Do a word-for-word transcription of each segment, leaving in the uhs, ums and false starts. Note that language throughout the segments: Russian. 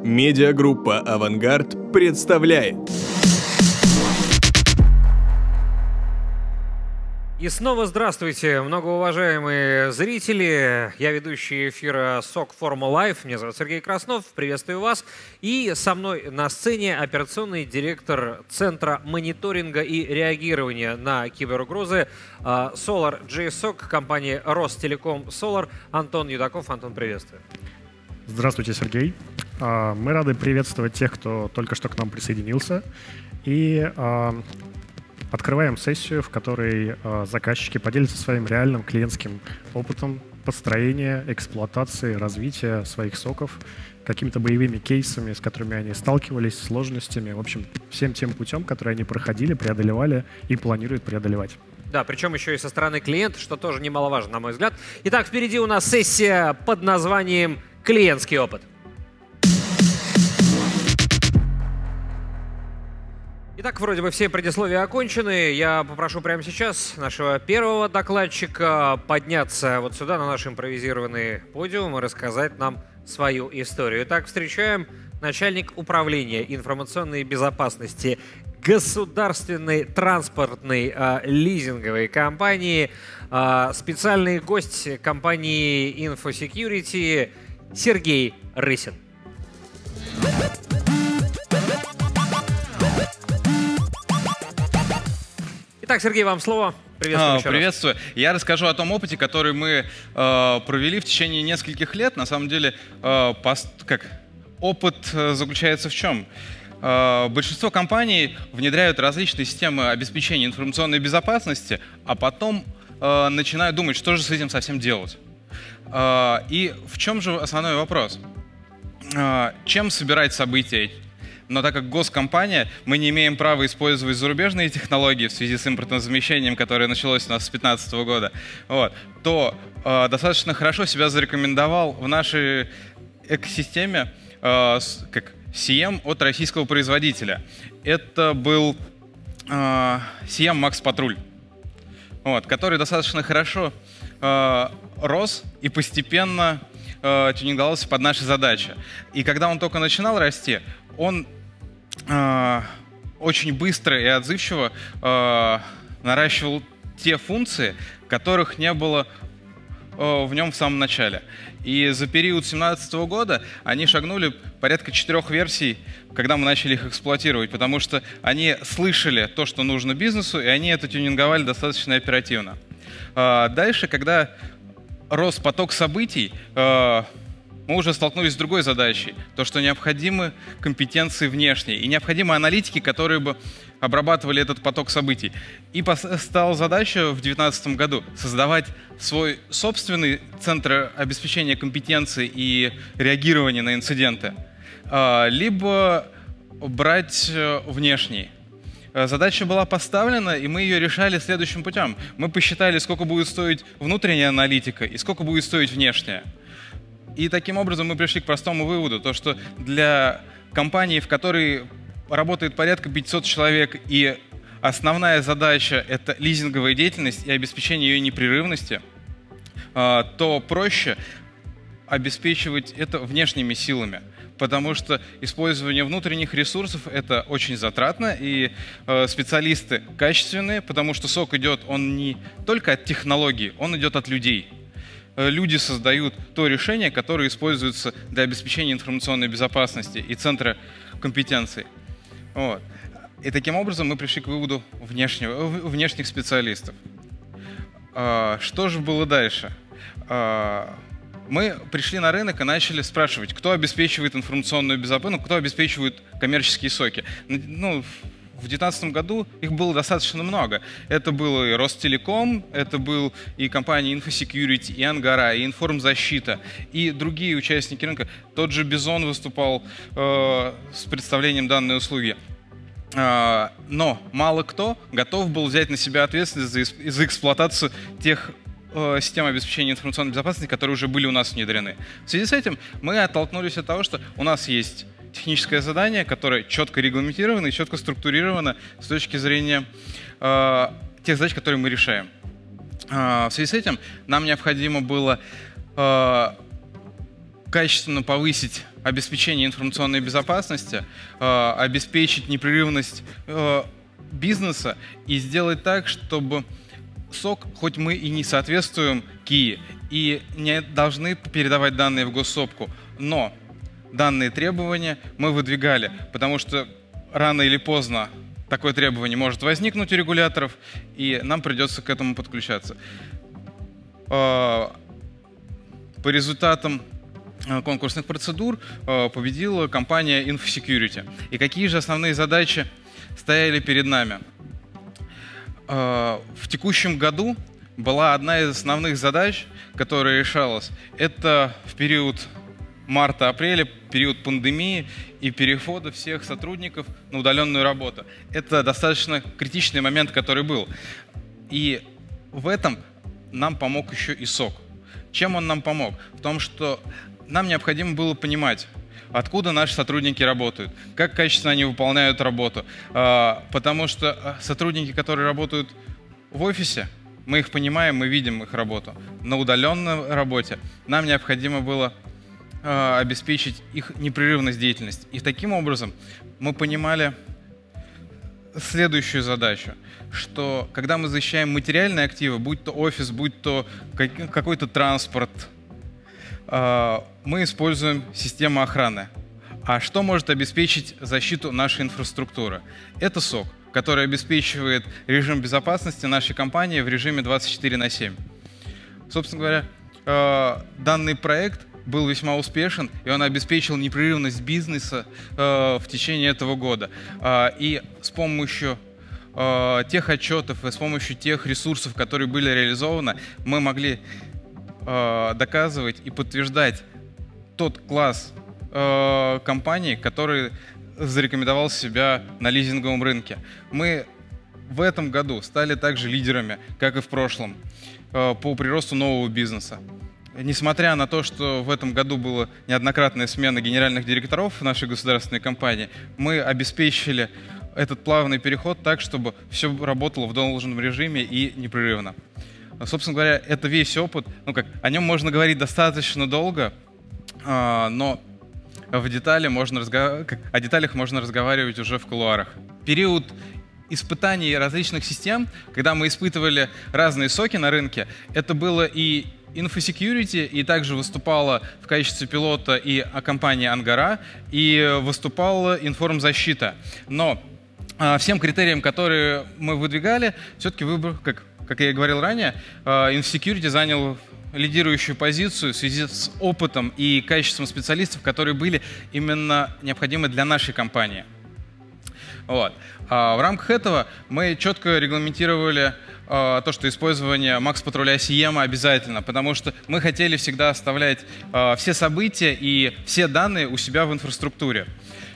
Медиагруппа «Авангард» представляет. И снова здравствуйте, многоуважаемые зрители. Я ведущий эфира сок Форма Лайв. Меня зовут Сергей Краснов. Приветствую вас. И со мной на сцене операционный директор Центра мониторинга и реагирования на киберугрозы SolarJSOC компании Ростелеком Solar Антон Юдаков. Антон, приветствую. Здравствуйте, Сергей. Мы рады приветствовать тех, кто только что к нам присоединился. И открываем сессию, в которой заказчики поделятся своим реальным клиентским опытом построения, эксплуатации, развития своих соков, какими-то боевыми кейсами, с которыми они сталкивались, сложностями, в общем, всем тем путем, который они проходили, преодолевали и планируют преодолевать. Да, причем еще и со стороны клиента, что тоже немаловажно, на мой взгляд. Итак, впереди у нас сессия под названием «Клиентский опыт». Итак, вроде бы все предисловия окончены. Я попрошу прямо сейчас нашего первого докладчика подняться вот сюда, на наш импровизированный подиум, и рассказать нам свою историю. Итак, встречаем начальник управления информационной безопасности государственной транспортной э, лизинговой компании, э, специальный гость компании InfoSecurity Сергей Рысин. Итак, Сергей, вам слово. Приветствую. А, приветствую. Раз. Я расскажу о том опыте, который мы э, провели в течение нескольких лет. На самом деле, э, пост, как, опыт э, заключается в чем? Э, большинство компаний внедряют различные системы обеспечения информационной безопасности, а потом э, начинают думать, что же с этим совсем делать. Э, и в чем же основной вопрос? Э, чем собирать события? Но так как госкомпания, мы не имеем права использовать зарубежные технологии в связи с импортозамещением, которое началось у нас с две тысячи пятнадцатого года, вот, то э, достаточно хорошо себя зарекомендовал в нашей экосистеме э, с, как си эм от российского производителя. Это был э, си эм Max Patrol, вот, который достаточно хорошо э, рос и постепенно э, тюнинговался под наши задачи. И когда он только начинал расти, он э, очень быстро и отзывчиво э, наращивал те функции, которых не было э, в нем в самом начале. И за период две тысячи семнадцатого года они шагнули порядка четырех версий, когда мы начали их эксплуатировать, потому что они слышали то, что нужно бизнесу, и они это тюнинговали достаточно оперативно. Э, дальше, когда рос поток событий, э, мы уже столкнулись с другой задачей, то, что необходимы компетенции внешние и необходимы аналитики, которые бы обрабатывали этот поток событий. И стала задача в две тысячи девятнадцатом году создавать свой собственный центр обеспечения компетенции и реагирования на инциденты, либо брать внешний. Задача была поставлена, и мы ее решали следующим путем. Мы посчитали, сколько будет стоить внутренняя аналитика и сколько будет стоить внешняя. И таким образом мы пришли к простому выводу, то что для компании, в которой работает порядка пятисот человек, и основная задача — это лизинговая деятельность и обеспечение ее непрерывности, то проще обеспечивать это внешними силами, потому что использование внутренних ресурсов — это очень затратно, и специалисты качественные, потому что сок идет, он не только от технологий, он идет от людей. Люди создают то решение, которое используется для обеспечения информационной безопасности и центра компетенций. Вот. И таким образом мы пришли к выводу внешнего, внешних специалистов. Что же было дальше? Мы пришли на рынок и начали спрашивать, кто обеспечивает информационную безопасность, ну, кто обеспечивает коммерческие соки. Ну, в две тысячи девятнадцатом году их было достаточно много. Это был и Ростелеком, это был и компания InfoSecurity, и Ангара, и Информзащита, и другие участники рынка. Тот же Бизон выступал э, с представлением данной услуги. Э, но мало кто готов был взять на себя ответственность за, за эксплуатацию тех э, систем обеспечения информационной безопасности, которые уже были у нас внедрены. В связи с этим мы оттолкнулись от того, что у нас есть техническое задание, которое четко регламентировано и четко структурировано с точки зрения э, тех задач, которые мы решаем. Э, в связи с этим нам необходимо было э, качественно повысить обеспечение информационной безопасности, э, обеспечить непрерывность э, бизнеса и сделать так, чтобы сок, хоть мы и не соответствуем КИИ и не должны передавать данные в госсопку, но данные требования мы выдвигали, потому что рано или поздно такое требование может возникнуть у регуляторов, и нам придется к этому подключаться. По результатам конкурсных процедур победила компания InfoSecurity. И какие же основные задачи стояли перед нами? В текущем году была одна из основных задач, которая решалась. Это в период марта-апреля, период пандемии и перехода всех сотрудников на удаленную работу. Это достаточно критичный момент, который был. И в этом нам помог еще и сок. Чем он нам помог? В том, что нам необходимо было понимать, откуда наши сотрудники работают, как качественно они выполняют работу. Потому что сотрудники, которые работают в офисе, мы их понимаем, мы видим их работу. На удаленной работе нам необходимо было обеспечить их непрерывность деятельности. И таким образом мы понимали следующую задачу, что когда мы защищаем материальные активы, будь то офис, будь то какой-то транспорт, мы используем систему охраны. А что может обеспечить защиту нашей инфраструктуры? Это сок, который обеспечивает режим безопасности нашей компании в режиме двадцать четыре на семь. Собственно говоря, данный проект был весьма успешен, и он обеспечил непрерывность бизнеса э, в течение этого года. Э, и с помощью э, тех отчетов и с помощью тех ресурсов, которые были реализованы, мы могли э, доказывать и подтверждать тот класс э, компаний, который зарекомендовал себя на лизинговом рынке. Мы в этом году стали также лидерами, как и в прошлом, э, по приросту нового бизнеса. Несмотря на то, что в этом году была неоднократная смена генеральных директоров в нашей государственной компании, мы обеспечили этот плавный переход так, чтобы все работало в должном режиме и непрерывно. Собственно говоря, это весь опыт. Ну как, о нем можно говорить достаточно долго, но в детали можно разгов... о деталях можно разговаривать уже в кулуарах. Период испытаний различных систем, когда мы испытывали разные соки на рынке, это было и InfoSecurity, и также выступала в качестве пилота и компания Ангара, и выступала Информзащита. Но а, всем критериям, которые мы выдвигали, все-таки выбор, как, как я и говорил ранее, а, InfoSecurity занял лидирующую позицию в связи с опытом и качеством специалистов, которые были именно необходимы для нашей компании. Вот. А в рамках этого мы четко регламентировали а, то, что использование Макс-патруля Сиема обязательно, потому что мы хотели всегда оставлять а, все события и все данные у себя в инфраструктуре.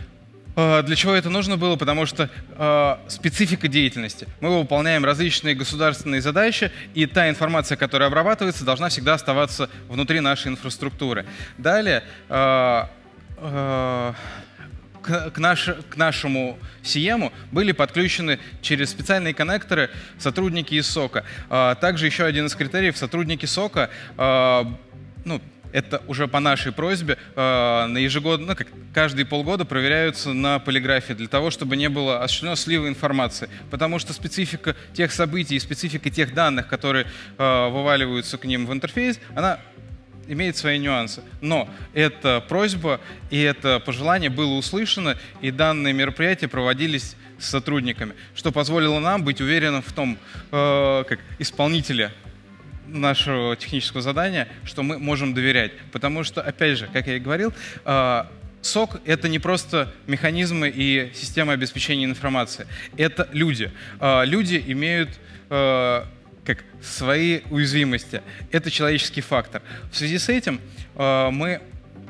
А, для чего это нужно было? Потому что а, специфика деятельности. Мы выполняем различные государственные задачи, и та информация, которая обрабатывается, должна всегда оставаться внутри нашей инфраструктуры. Далее, а, а, К, наш, к нашему Сиему были подключены через специальные коннекторы сотрудники из сока. А, также еще один из критериев — сотрудники сока, а, ну, это уже по нашей просьбе, а, на ежегодно, ну, как, каждые полгода проверяются на полиграфе для того, чтобы не было осуществлено слива информации. Потому что специфика тех событий и специфика тех данных, которые а, вываливаются к ним в интерфейс, она имеет свои нюансы. Но эта просьба и это пожелание было услышано, и данные мероприятия проводились с сотрудниками, что позволило нам быть уверенным в том, э, как исполнителе нашего технического задания, что мы можем доверять. Потому что, опять же, как я и говорил, э, сок — это не просто механизмы и система обеспечения информации. Это люди. Э, люди имеют э, как свои уязвимости. Это человеческий фактор. В связи с этим э, мы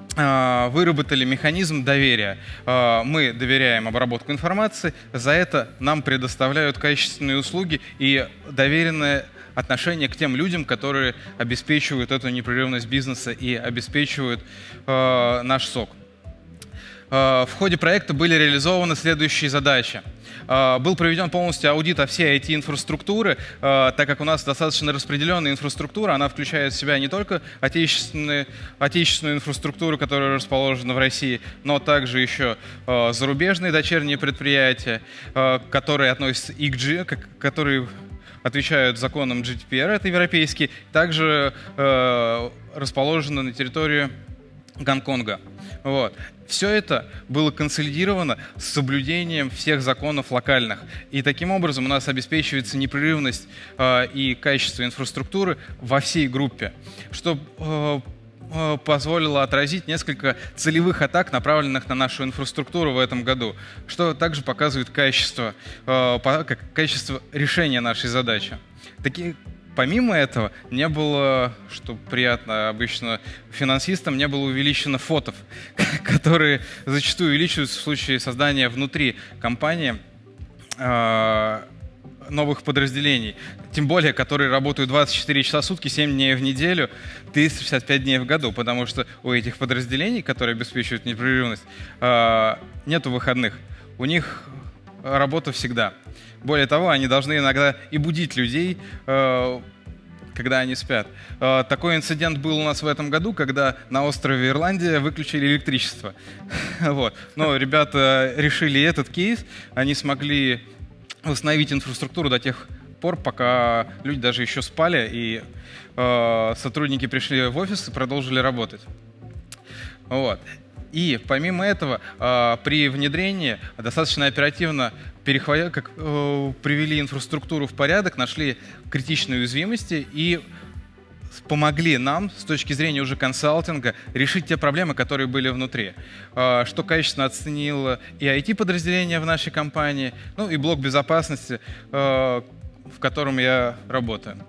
э, выработали механизм доверия. Э, мы доверяем обработку информации, за это нам предоставляют качественные услуги и доверенное отношение к тем людям, которые обеспечивают эту непрерывность бизнеса и обеспечивают э, наш сок. В ходе проекта были реализованы следующие задачи. Был проведен полностью аудит всей ай ти-инфраструктуры, так как у нас достаточно распределенная инфраструктура, она включает в себя не только отечественную, отечественную инфраструктуру, которая расположена в России, но также еще зарубежные дочерние предприятия, которые относятся и к G, которые отвечают законам джи ди пи ар, это европейские, также расположены на территории Гонконга. Вот. Все это было консолидировано с соблюдением всех законов локальных. И таким образом у нас обеспечивается непрерывность э, и качество инфраструктуры во всей группе, что э, э, позволило отразить несколько целевых атак, направленных на нашу инфраструктуру в этом году, что также показывает качество, э, по, как, качество решения нашей задачи. Такие Помимо этого, не было, что приятно обычно финансистам, не было увеличено фотов, которые зачастую увеличиваются в случае создания внутри компании э, новых подразделений. Тем более, которые работают двадцать четыре часа в сутки, семь дней в неделю, триста шестьдесят пять дней в году, потому что у этих подразделений, которые обеспечивают непрерывность, э, нету выходных. У них работа всегда. Более того, они должны иногда и будить людей, э, когда они спят. Э, такой инцидент был у нас в этом году, когда на острове Ирландия выключили электричество. Вот. Но ребята решили этот кейс, они смогли восстановить инфраструктуру до тех пор, пока люди даже еще спали, и э, сотрудники пришли в офис и продолжили работать. Вот. И помимо этого, э, при внедрении достаточно оперативно перехватили, как, э, привели инфраструктуру в порядок, нашли критичные уязвимости и помогли нам с точки зрения уже консалтинга решить те проблемы, которые были внутри. Э, что качественно оценило и ай ти-подразделение в нашей компании, ну и блок безопасности, э, в котором я работаю.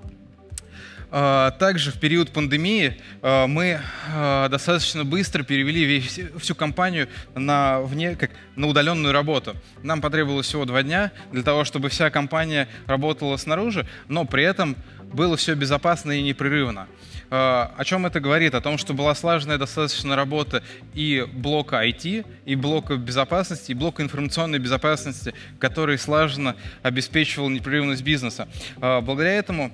Также в период пандемии мы достаточно быстро перевели весь, всю компанию на, вне, как, на удаленную работу. Нам потребовалось всего два дня для того, чтобы вся компания работала снаружи, но при этом было все безопасно и непрерывно. О чем это говорит? О том, что была слаженная достаточно работа и блока ай ти, и блока безопасности, и блока информационной безопасности, который слаженно обеспечивал непрерывность бизнеса. Благодаря этому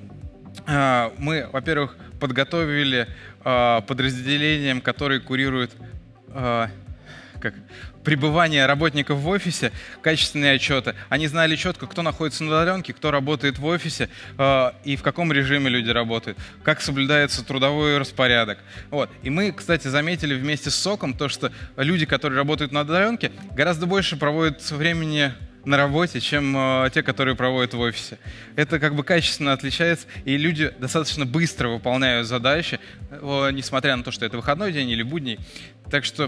мы, во-первых, подготовили э, подразделениям, которые курируют э, как, пребывание работников в офисе, качественные отчеты. Они знали четко, кто находится на удаленке, кто работает в офисе э, и в каком режиме люди работают, как соблюдается трудовой распорядок. Вот. И мы, кстати, заметили вместе с соком то, что люди, которые работают на удаленке, гораздо больше проводят времени на работе, чем э, те, которые проводят в офисе. Это как бы качественно отличается, и люди достаточно быстро выполняют задачи, э, несмотря на то, что это выходной день или будний. Так что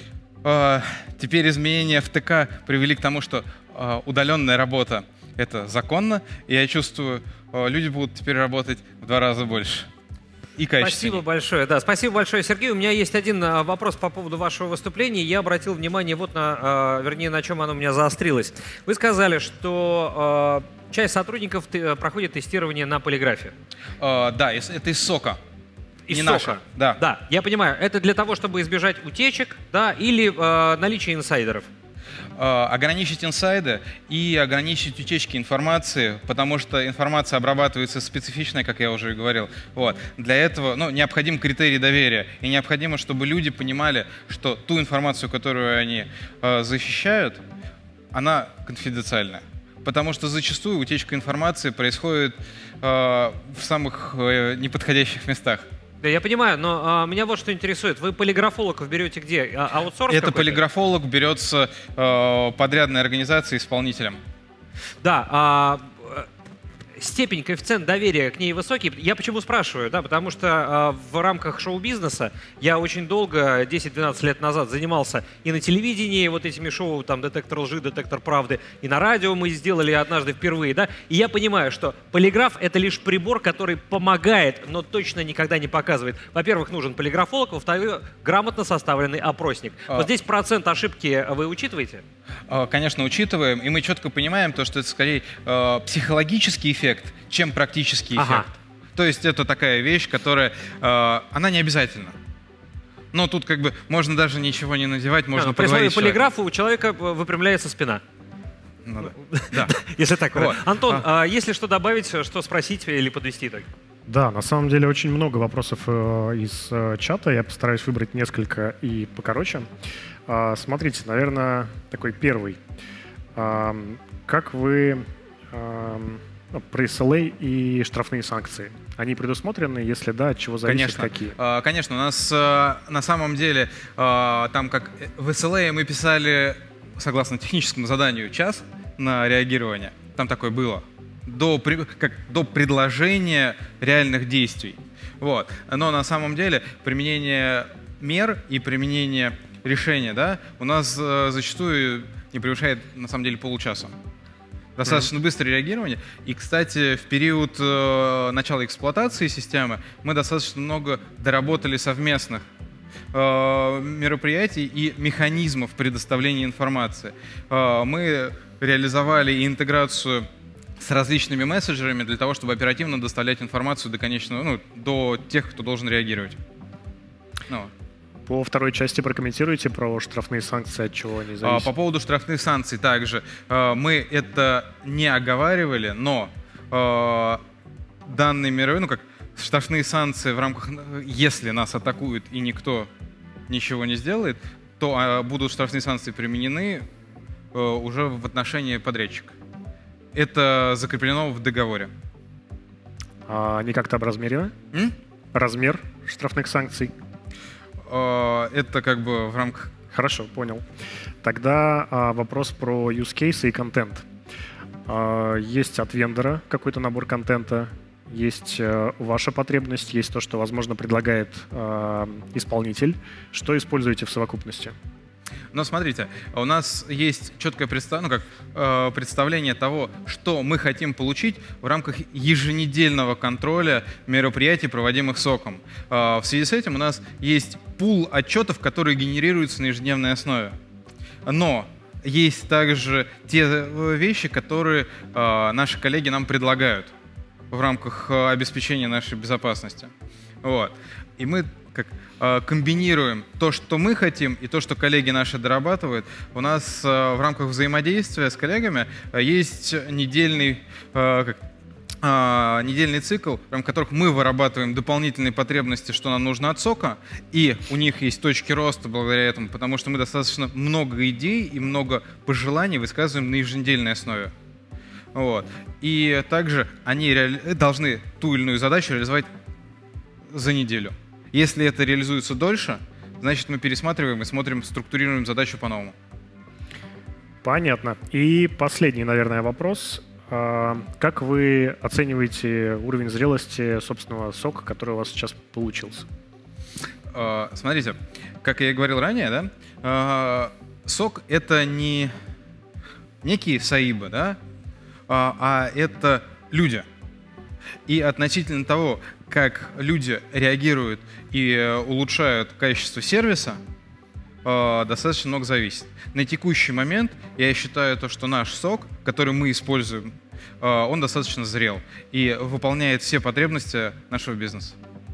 э, теперь изменения в ТК привели к тому, что э, удаленная работа — это законно, и я чувствую, э, люди будут теперь работать в два раза больше. И спасибо большое. Да, спасибо большое, Сергей. У меня есть один а, вопрос по поводу вашего выступления. Я обратил внимание вот на, а, вернее, на чем оно у меня заострилось. Вы сказали, что а, часть сотрудников ты, проходит тестирование на полиграфе. А, да, это из сока. Из Не сока. наша. Да. Да, я понимаю. Это для того, чтобы избежать утечек, да, или а, наличия инсайдеров. Ограничить инсайды и ограничить утечки информации, потому что информация обрабатывается специфично, как я уже говорил. Вот. Для этого ну, необходим критерий доверия. И необходимо, чтобы люди понимали, что ту информацию, которую они э, защищают, она конфиденциальная. Потому что зачастую утечка информации происходит э, в самых э, неподходящих местах. Да, я понимаю, но а, меня вот что интересует. Вы полиграфологов берете где? А, аутсорс Это полиграфолог берется э, подрядной организацией, исполнителем. Да, а, степень, коэффициент доверия к ней высокий. Я почему спрашиваю? Да, потому что а, в рамках шоу-бизнеса я очень долго, десять-двенадцать лет назад, занимался и на телевидении вот этими шоу, там, «Детектор лжи», «Детектор правды», и на радио мы сделали однажды впервые, да, и я понимаю, что полиграф — это лишь прибор, который помогает, но точно никогда не показывает. Во-первых, нужен полиграфолог, во-вторых, грамотно составленный опросник. А. Вот здесь процент ошибки вы учитываете? Конечно, учитываем, и мы четко понимаем, то, что это скорее э, психологический эффект, чем практический эффект. Ага. То есть это такая вещь, которая, э, она не обязательна. Но тут как бы можно даже ничего не надевать, можно а, при поговорить. При полиграфа у человека выпрямляется спина. Ну, да. Если так. Вот. Антон, а. А есть ли что добавить, что спросить или подвести так? Да, на самом деле очень много вопросов э, из э, чата. Я постараюсь выбрать несколько и покороче. Э, смотрите, наверное, такой первый. Э, как вы э, ну, про эс эл эй и штрафные санкции? Они предусмотрены? Если да, от чего зависит, конечно. какие? Э, конечно, у нас э, на самом деле э, там как в эс эл эй мы писали, согласно техническому заданию, час на реагирование. Там такое было. До, как, до предложения реальных действий. Вот. Но на самом деле применение мер и применение решения, да, у нас э, зачастую не превышает на самом деле получаса. Достаточно mm-hmm. быстрое реагирование. И, кстати, в период э, начала эксплуатации системы мы достаточно много доработали совместных э, мероприятий и механизмов предоставления информации. Э, мы реализовали интеграцию с различными мессенджерами для того, чтобы оперативно доставлять информацию до конечного, ну, до тех, кто должен реагировать. Ну. По второй части прокомментируйте про штрафные санкции, от чего они зависят. По поводу штрафных санкций также. Мы это не оговаривали, но данные мировые, ну как штрафные санкции в рамках, если нас атакуют и никто ничего не сделает, то будут штрафные санкции применены уже в отношении подрядчика. Это закреплено в договоре. А они как-то образмерены? М? Размер штрафных санкций? Это как бы в рамках... Хорошо, понял. Тогда а, вопрос про use case и контент. А, есть от вендора какой-то набор контента, есть а, ваша потребность, есть то, что, возможно, предлагает а, исполнитель. Что используете в совокупности? Но смотрите, у нас есть четкое представ... ну, как, э, представление того, что мы хотим получить в рамках еженедельного контроля мероприятий, проводимых соком. Э, в связи с этим у нас есть пул отчетов, которые генерируются на ежедневной основе. Но есть также те вещи, которые э, наши коллеги нам предлагают в рамках э, обеспечения нашей безопасности. Вот. И мы как комбинируем то, что мы хотим, и то, что коллеги наши дорабатывают. У нас в рамках взаимодействия с коллегами есть недельный, как, недельный цикл, в рамках которых мы вырабатываем дополнительные потребности, что нам нужно от сока, и у них есть точки роста благодаря этому, потому что мы достаточно много идей и много пожеланий высказываем на еженедельной основе. Вот. И также они реали... должны ту или иную задачу реализовать за неделю. Если это реализуется дольше, значит, мы пересматриваем и смотрим, структурируем задачу по-новому. Понятно. И последний, наверное, вопрос. Как вы оцениваете уровень зрелости собственного сока, который у вас сейчас получился? Смотрите, как я и говорил ранее, да, сок — это не некие саибы, да, а это люди. И относительно того, как люди реагируют и улучшают качество сервиса, достаточно много зависит. На текущий момент я считаю, то, что наш сок, который мы используем, он достаточно зрел и выполняет все потребности нашего бизнеса.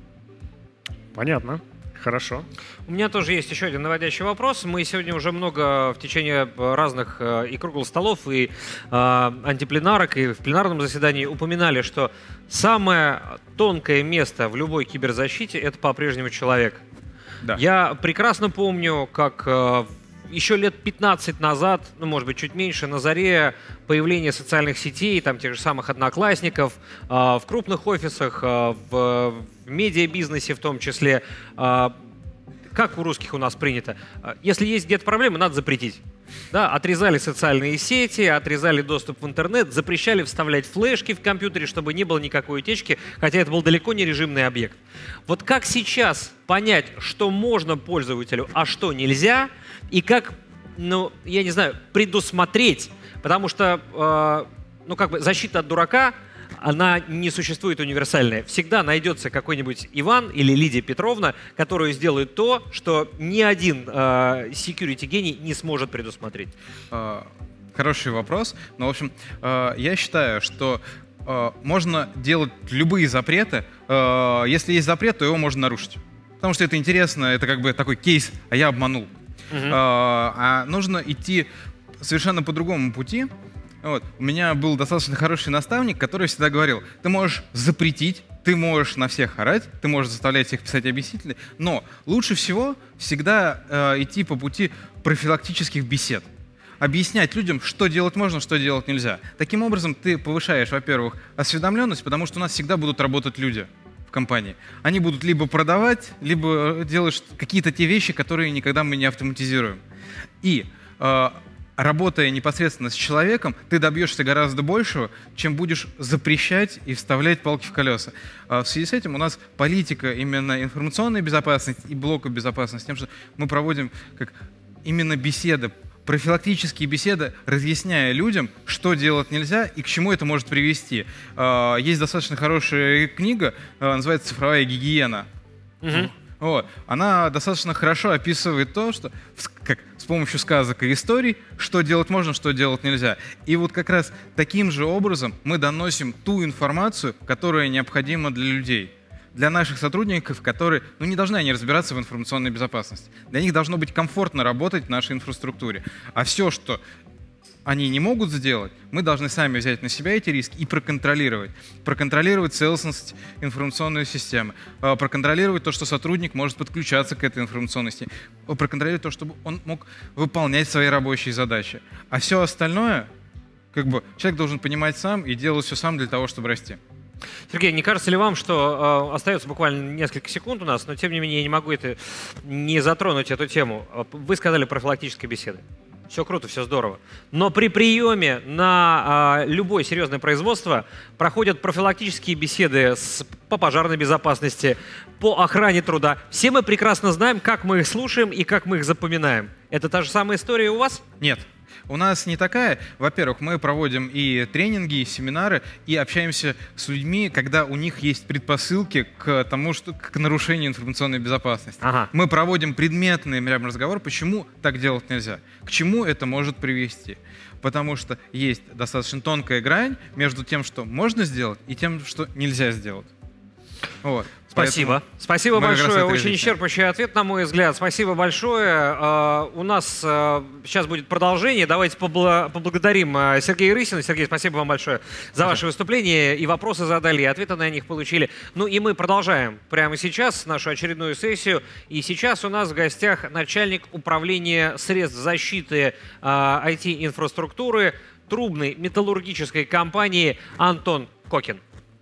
Понятно. Хорошо. У меня тоже есть еще один наводящий вопрос. Мы сегодня уже много в течение разных э, и круглых столов, и э, антипленарок, и в пленарном заседании упоминали, что самое тонкое место в любой киберзащите — это по-прежнему человек. Да. Я прекрасно помню, как э, еще лет пятнадцать назад, ну, может быть, чуть меньше, на заре появления социальных сетей, там, тех же самых одноклассников, э, в крупных офисах, э, в, в медиабизнесе в том числе, э, как у русских у нас принято, если есть где-то проблемы, надо запретить. Да, отрезали социальные сети, отрезали доступ в интернет, запрещали вставлять флешки в компьютере, чтобы не было никакой утечки, хотя это был далеко не режимный объект. Вот как сейчас понять, что можно пользователю, а что нельзя, и как, ну, я не знаю, предусмотреть, потому что, э, ну, как бы защита от дурака, она не существует универсальная. Всегда найдется какой-нибудь Иван или Лидия Петровна, которые сделают то, что ни один э, security гений не сможет предусмотреть. Хороший вопрос. Но, в общем, э, я считаю, что э, можно делать любые запреты. Э, если есть запрет, то его можно нарушить. потому что это интересно, это как бы такой кейс, а я обманул. Uh-huh. а, а нужно идти совершенно по другому пути. Вот. У меня был достаточно хороший наставник, который всегда говорил, ты можешь запретить, ты можешь на всех орать, ты можешь заставлять всех писать объяснители, но лучше всего всегда э, идти по пути профилактических бесед. Объяснять людям, что делать можно, что делать нельзя. Таким образом, ты повышаешь, во-первых, осведомленность, потому что у нас всегда будут работать люди в компании. Они будут либо продавать, либо делать какие-то те вещи, которые никогда мы не автоматизируем. И э, работая непосредственно с человеком, ты добьешься гораздо большего, чем будешь запрещать и вставлять палки в колеса. В связи с этим у нас политика именно информационной безопасности и блока безопасности, тем, что мы проводим как именно беседы, профилактические беседы, разъясняя людям, что делать нельзя и к чему это может привести. Есть достаточно хорошая книга, называется «Цифровая гигиена». Угу. Вот. Она достаточно хорошо описывает то, что как, с помощью сказок и историй, что делать можно, что делать нельзя. И вот как раз таким же образом мы доносим ту информацию, которая необходима для людей. Для наших сотрудников, которые ну, не должны они разбираться в информационной безопасности. Для них должно быть комфортно работать в нашей инфраструктуре. А все, что они не могут сделать, мы должны сами взять на себя эти риски и проконтролировать. Проконтролировать целостность информационной системы, проконтролировать то, что сотрудник может подключаться к этой информационной системе, проконтролировать то, чтобы он мог выполнять свои рабочие задачи. А все остальное, как бы, человек должен понимать сам и делать все сам для того, чтобы расти. Сергей, не кажется ли вам, что э, остается буквально несколько секунд у нас, но тем не менее я не могу это, не затронуть эту тему. Вы сказали профилактические беседы. Все круто, все здорово. Но при приеме на э, любое серьезное производство проходят профилактические беседы с, по пожарной безопасности, по охране труда. Все мы прекрасно знаем, как мы их слушаем и как мы их запоминаем. Это та же самая история у вас? Нет. У нас не такая. Во-первых, мы проводим и тренинги, и семинары, и общаемся с людьми, когда у них есть предпосылки к тому, что к нарушению информационной безопасности. Ага. Мы проводим предметный прям разговор, почему так делать нельзя, к чему это может привести. Потому что есть достаточно тонкая грань между тем, что можно сделать, и тем, что нельзя сделать. Вот. Спасибо. Поэтому Спасибо большое. Очень различия. исчерпывающий ответ, на мой взгляд. Спасибо большое. Uh, у нас uh, сейчас будет продолжение. Давайте побла поблагодарим uh, Сергея Рысина. Сергей, спасибо вам большое за ваше выступление. И вопросы задали, и ответы на них получили. Ну и мы продолжаем прямо сейчас нашу очередную сессию. И сейчас у нас в гостях начальник управления средств защиты uh, ай ти-инфраструктуры трубной металлургической компании Антон Кокин.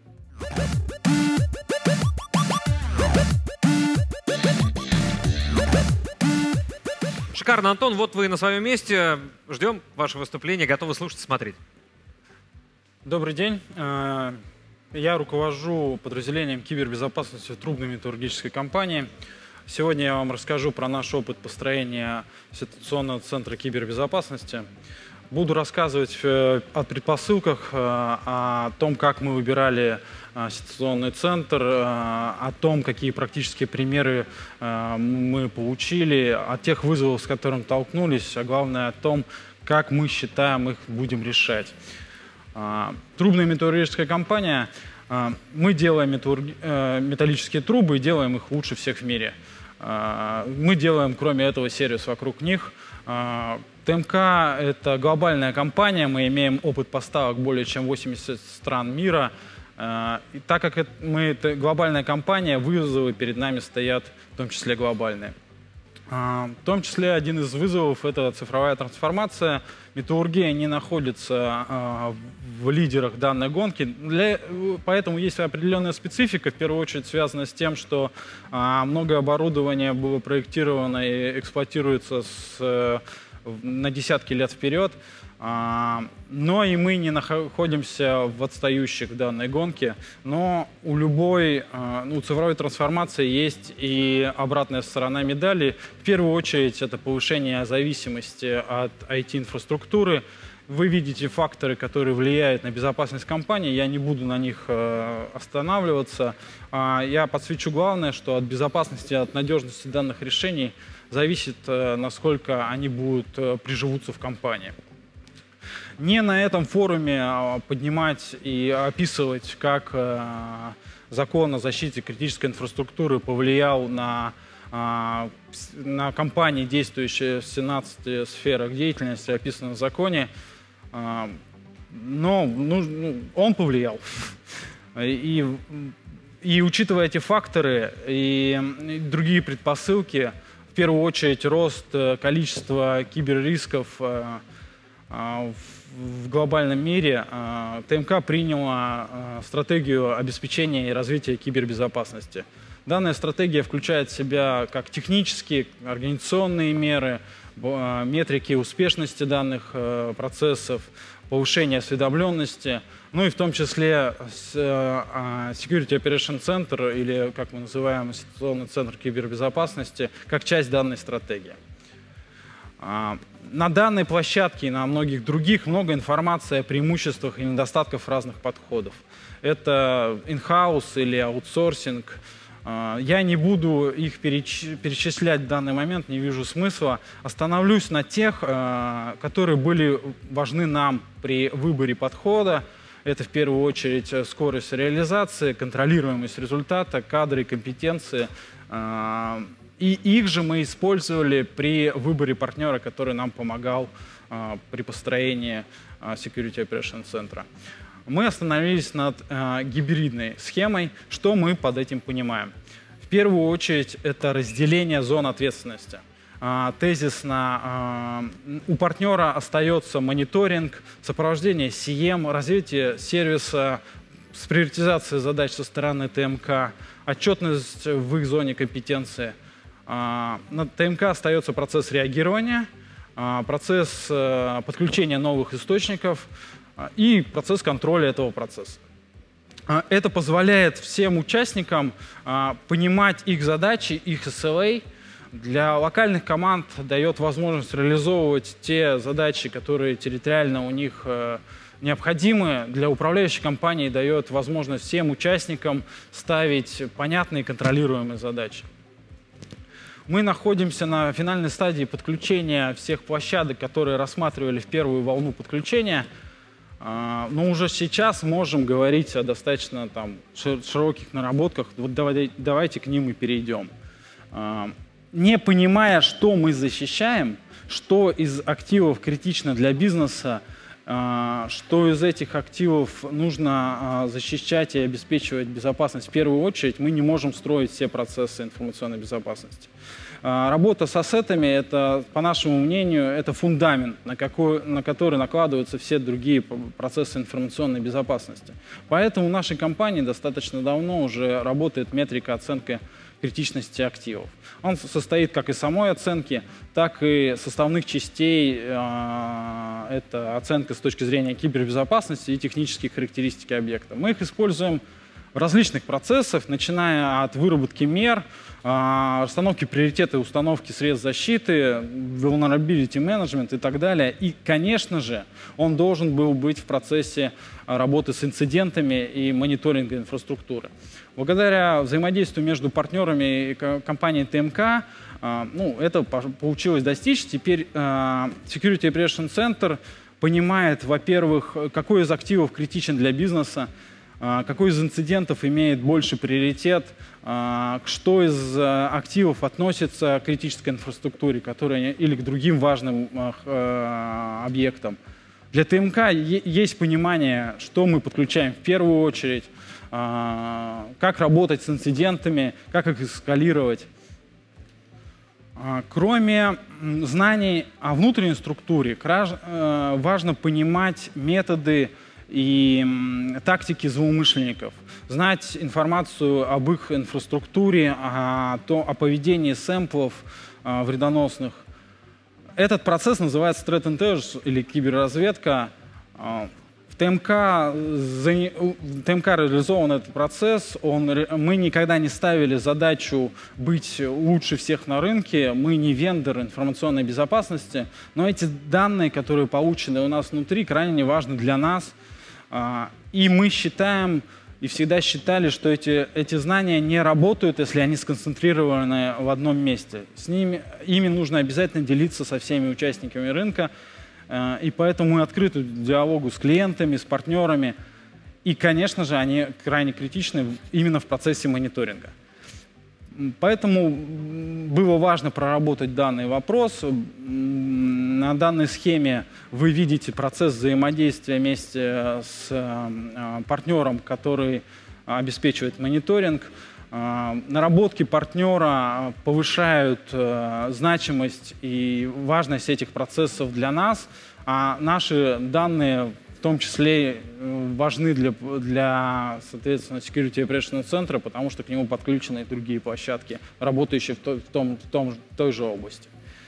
Шикарно, Антон, вот вы на своем месте. Ждем ваше выступление, готовы слушать и смотреть. Добрый день. Я руковожу подразделением кибербезопасности трубной металлургической компании. Сегодня я вам расскажу про наш опыт построения ситуационного центра кибербезопасности. Буду рассказывать о предпосылках, о том, как мы выбирали ситуационный центр, о том, какие практические примеры мы получили, о тех вызовах, с которыми столкнулись, а главное о том, как мы считаем их будем решать. Трубная металлургическая компания, мы делаем металлические трубы и делаем их лучше всех в мире. Мы делаем, кроме этого, сервис вокруг них. ТМК – это глобальная компания, мы имеем опыт поставок более чем восемьдесят стран мира. И так как мы это глобальная компания, вызовы перед нами стоят в том числе глобальные. В том числе один из вызовов – это цифровая трансформация. Металлургия не находится в лидерах данной гонки, для, поэтому есть определенная специфика, в первую очередь связанная с тем, что многое оборудование было проектировано и эксплуатируется с, на десятки лет вперед. Но и мы не находимся в отстающих в данной гонке, но у любой ну, цифровой трансформации есть и обратная сторона медали. В первую очередь это повышение зависимости от ай ти-инфраструктуры. Вы видите факторы, которые влияют на безопасность компании, я не буду на них останавливаться. Я подсвечу главное, что от безопасности, от надежности данных решений зависит, насколько они будут приживутся в компании. Не на этом форуме поднимать и описывать, как закон о защите критической инфраструктуры повлиял на, на компании, действующие в семнадцати сферах деятельности, описанных в законе. Но ну, он повлиял. И, и учитывая эти факторы и другие предпосылки, в первую очередь рост количества киберрисков в глобальном мире, ТМК приняла стратегию обеспечения и развития кибербезопасности. Данная стратегия включает в себя как технические, организационные меры, метрики успешности данных процессов, повышение осведомленности, ну и в том числе Security Operation Center, или, как мы называем, ситуационный центр кибербезопасности, как часть данной стратегии. На данной площадке и на многих других много информации о преимуществах и недостатках разных подходов. Это in-house или аутсорсинг. Я не буду их перечислять в данный момент, не вижу смысла. Остановлюсь на тех, которые были важны нам при выборе подхода. Это в первую очередь скорость реализации, контролируемость результата, кадры, компетенции. И их же мы использовали при выборе партнера, который нам помогал при построении Security Operation Center. Мы остановились над э, гибридной схемой. Что мы под этим понимаем? В первую очередь это разделение зон ответственности. Э, тезисно э, у партнера остается мониторинг, сопровождение си эм, развитие сервиса с приоритизацией задач со стороны ТМК, отчетность в их зоне компетенции. Э, на ТМК остается процесс реагирования, э, процесс э, подключения новых источников, и процесс контроля этого процесса. Это позволяет всем участникам понимать их задачи, их эс эл эй. Для локальных команд дает возможность реализовывать те задачи, которые территориально у них необходимы. Для управляющей компании дает возможность всем участникам ставить понятные контролируемые задачи. Мы находимся на финальной стадии подключения всех площадок, которые рассматривали в первую волну подключения. Но уже сейчас можем говорить о достаточно там, широких наработках. Вот давайте, давайте к ним и перейдем. Не понимая, что мы защищаем, что из активов критично для бизнеса, что из этих активов нужно защищать и обеспечивать безопасность в первую очередь, мы не можем строить все процессы информационной безопасности. Работа с ассетами, это, по нашему мнению, это фундамент, на, какой, на который накладываются все другие процессы информационной безопасности. Поэтому в нашей компании достаточно давно уже работает метрика оценки критичности активов. Он состоит как из самой оценки, так и составных частей. Это оценка с точки зрения кибербезопасности и технических характеристик объекта. Мы их используем в различных процессах, начиная от выработки мер, расстановки приоритета и установки средств защиты, vulnerability management и так далее. И, конечно же, он должен был быть в процессе работы с инцидентами и мониторинга инфраструктуры. Благодаря взаимодействию между партнерами и компанией ТМК, ну, это получилось достичь. Теперь Security Operation Center понимает, во-первых, какой из активов критичен для бизнеса, какой из инцидентов имеет больший приоритет, что из активов относится к критической инфраструктуре, которая, или к другим важным объектам. Для ТМК есть понимание, что мы подключаем в первую очередь, как работать с инцидентами, как их эскалировать. Кроме знаний о внутренней структуре, важно понимать методы и тактики злоумышленников, знать информацию об их инфраструктуре, о, то, о поведении сэмплов э, вредоносных. Этот процесс называется Threat Intelligence или киберразведка. Э, в ТМК, за, в ТМК реализован этот процесс. Он, мы никогда не ставили задачу быть лучше всех на рынке. Мы не вендор информационной безопасности, но эти данные, которые получены у нас внутри, крайне важны для нас. И мы считаем и всегда считали, что эти, эти знания не работают, если они сконцентрированы в одном месте. С ними, ими нужно обязательно делиться со всеми участниками рынка. И поэтому мы открыты к диалогу с клиентами, с партнерами. И, конечно же, они крайне критичны именно в процессе мониторинга. Поэтому было важно проработать данный вопрос. На данной схеме вы видите процесс взаимодействия вместе с партнером, который обеспечивает мониторинг. Наработки партнера повышают значимость и важность этих процессов для нас, а наши данные в том числе важны для, для соответственно, Security Operations центра, потому что к нему подключены и другие площадки, работающие в, то, в, том, в, том, в той же области.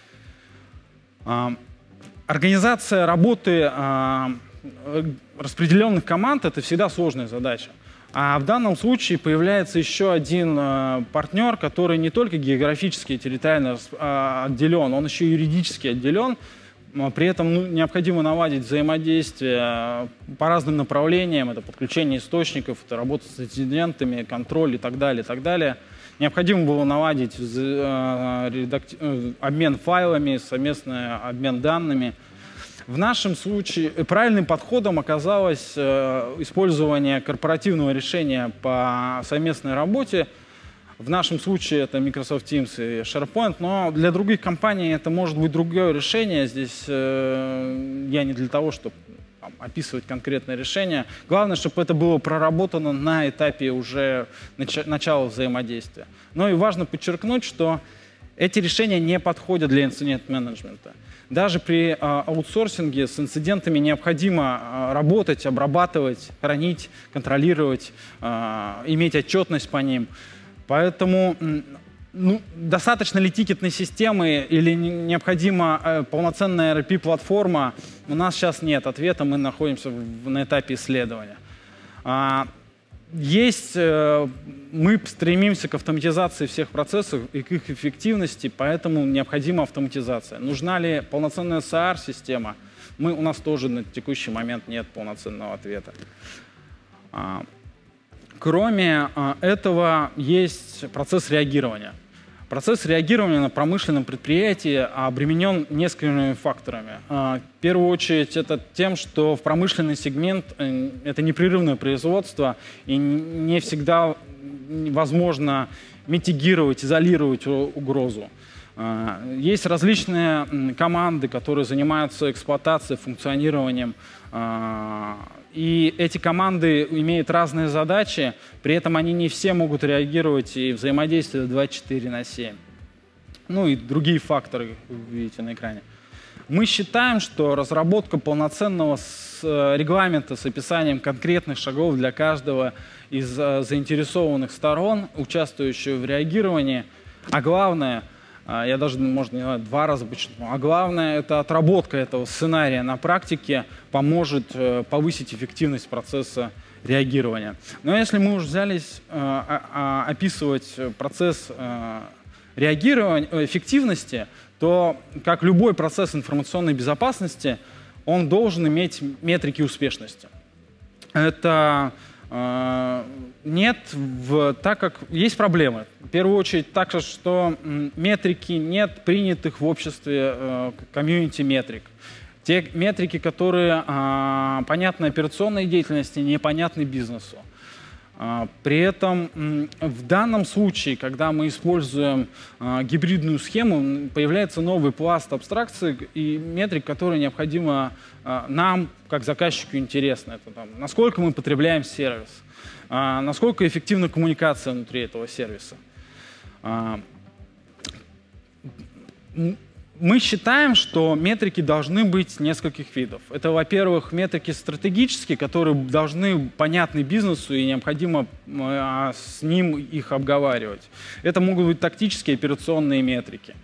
Организация работы распределенных команд – это всегда сложная задача. А в данном случае появляется еще один э, партнер, который не только географически и территориально э, отделен, он еще и юридически отделен. При этом ну, необходимо наладить взаимодействие по разным направлениям. Это подключение источников, это работа с инцидентами, контроль и так далее. И так далее. Необходимо было наладить э, редакти... обмен файлами, совместный обмен данными. В нашем случае правильным подходом оказалось э, использование корпоративного решения по совместной работе. В нашем случае это Microsoft Teams и SharePoint, но для других компаний это может быть другое решение. Здесь э, я не для того, чтобы там, описывать конкретное решение. Главное, чтобы это было проработано на этапе уже нач начала взаимодействия. Но и важно подчеркнуть, что эти решения не подходят для инцидент-менеджмента. Даже при а, аутсорсинге с инцидентами необходимо а, работать, обрабатывать, хранить, контролировать, а, иметь отчетность по ним. Поэтому ну, достаточно ли тикетной системы или необходима а, полноценная эр эр пи-платформа, у нас сейчас нет ответа, мы находимся в, на этапе исследования. А, Есть, мы стремимся к автоматизации всех процессов и к их эффективности, поэтому необходима автоматизация. Нужна ли полноценная эс эй ар-система? Мы, у нас тоже на текущий момент нет полноценного ответа. Кроме этого, есть процесс реагирования. Процесс реагирования на промышленном предприятии обременен несколькими факторами. В первую очередь это тем, что в промышленный сегмент это непрерывное производство, и не всегда возможно митигировать, изолировать угрозу. Есть различные команды, которые занимаются эксплуатацией, функционированием. И эти команды имеют разные задачи, при этом они не все могут реагировать и взаимодействовать двадцать четыре на семь. Ну и другие факторы вы видите на экране. Мы считаем, что разработка полноценного регламента с описанием конкретных шагов для каждого из заинтересованных сторон, участвующих в реагировании, а главное, я даже, может, не знаю, два раза подчеркну, а главное, это отработка этого сценария на практике поможет повысить эффективность процесса реагирования. Но если мы уже взялись описывать процесс реагирования, эффективности, то, как любой процесс информационной безопасности, он должен иметь метрики успешности. Это нет, в, так как есть проблемы. В первую очередь так, что метрики нет принятых в обществе комьюнити метрик. Те метрики, которые а, понятны операционной деятельности, непонятны бизнесу. А, при этом в данном случае, когда мы используем а, гибридную схему, появляется новый пласт абстракции и метрик, которые необходимо а, нам, как заказчику, интересно. Это, там, насколько мы потребляем сервис, а, насколько эффективна коммуникация внутри этого сервиса. А, Мы считаем, что метрики должны быть нескольких видов. Это, во-первых, метрики стратегические, которые должны понятны бизнесу и необходимо с ним их обговаривать. Это могут быть тактические операционные метрики.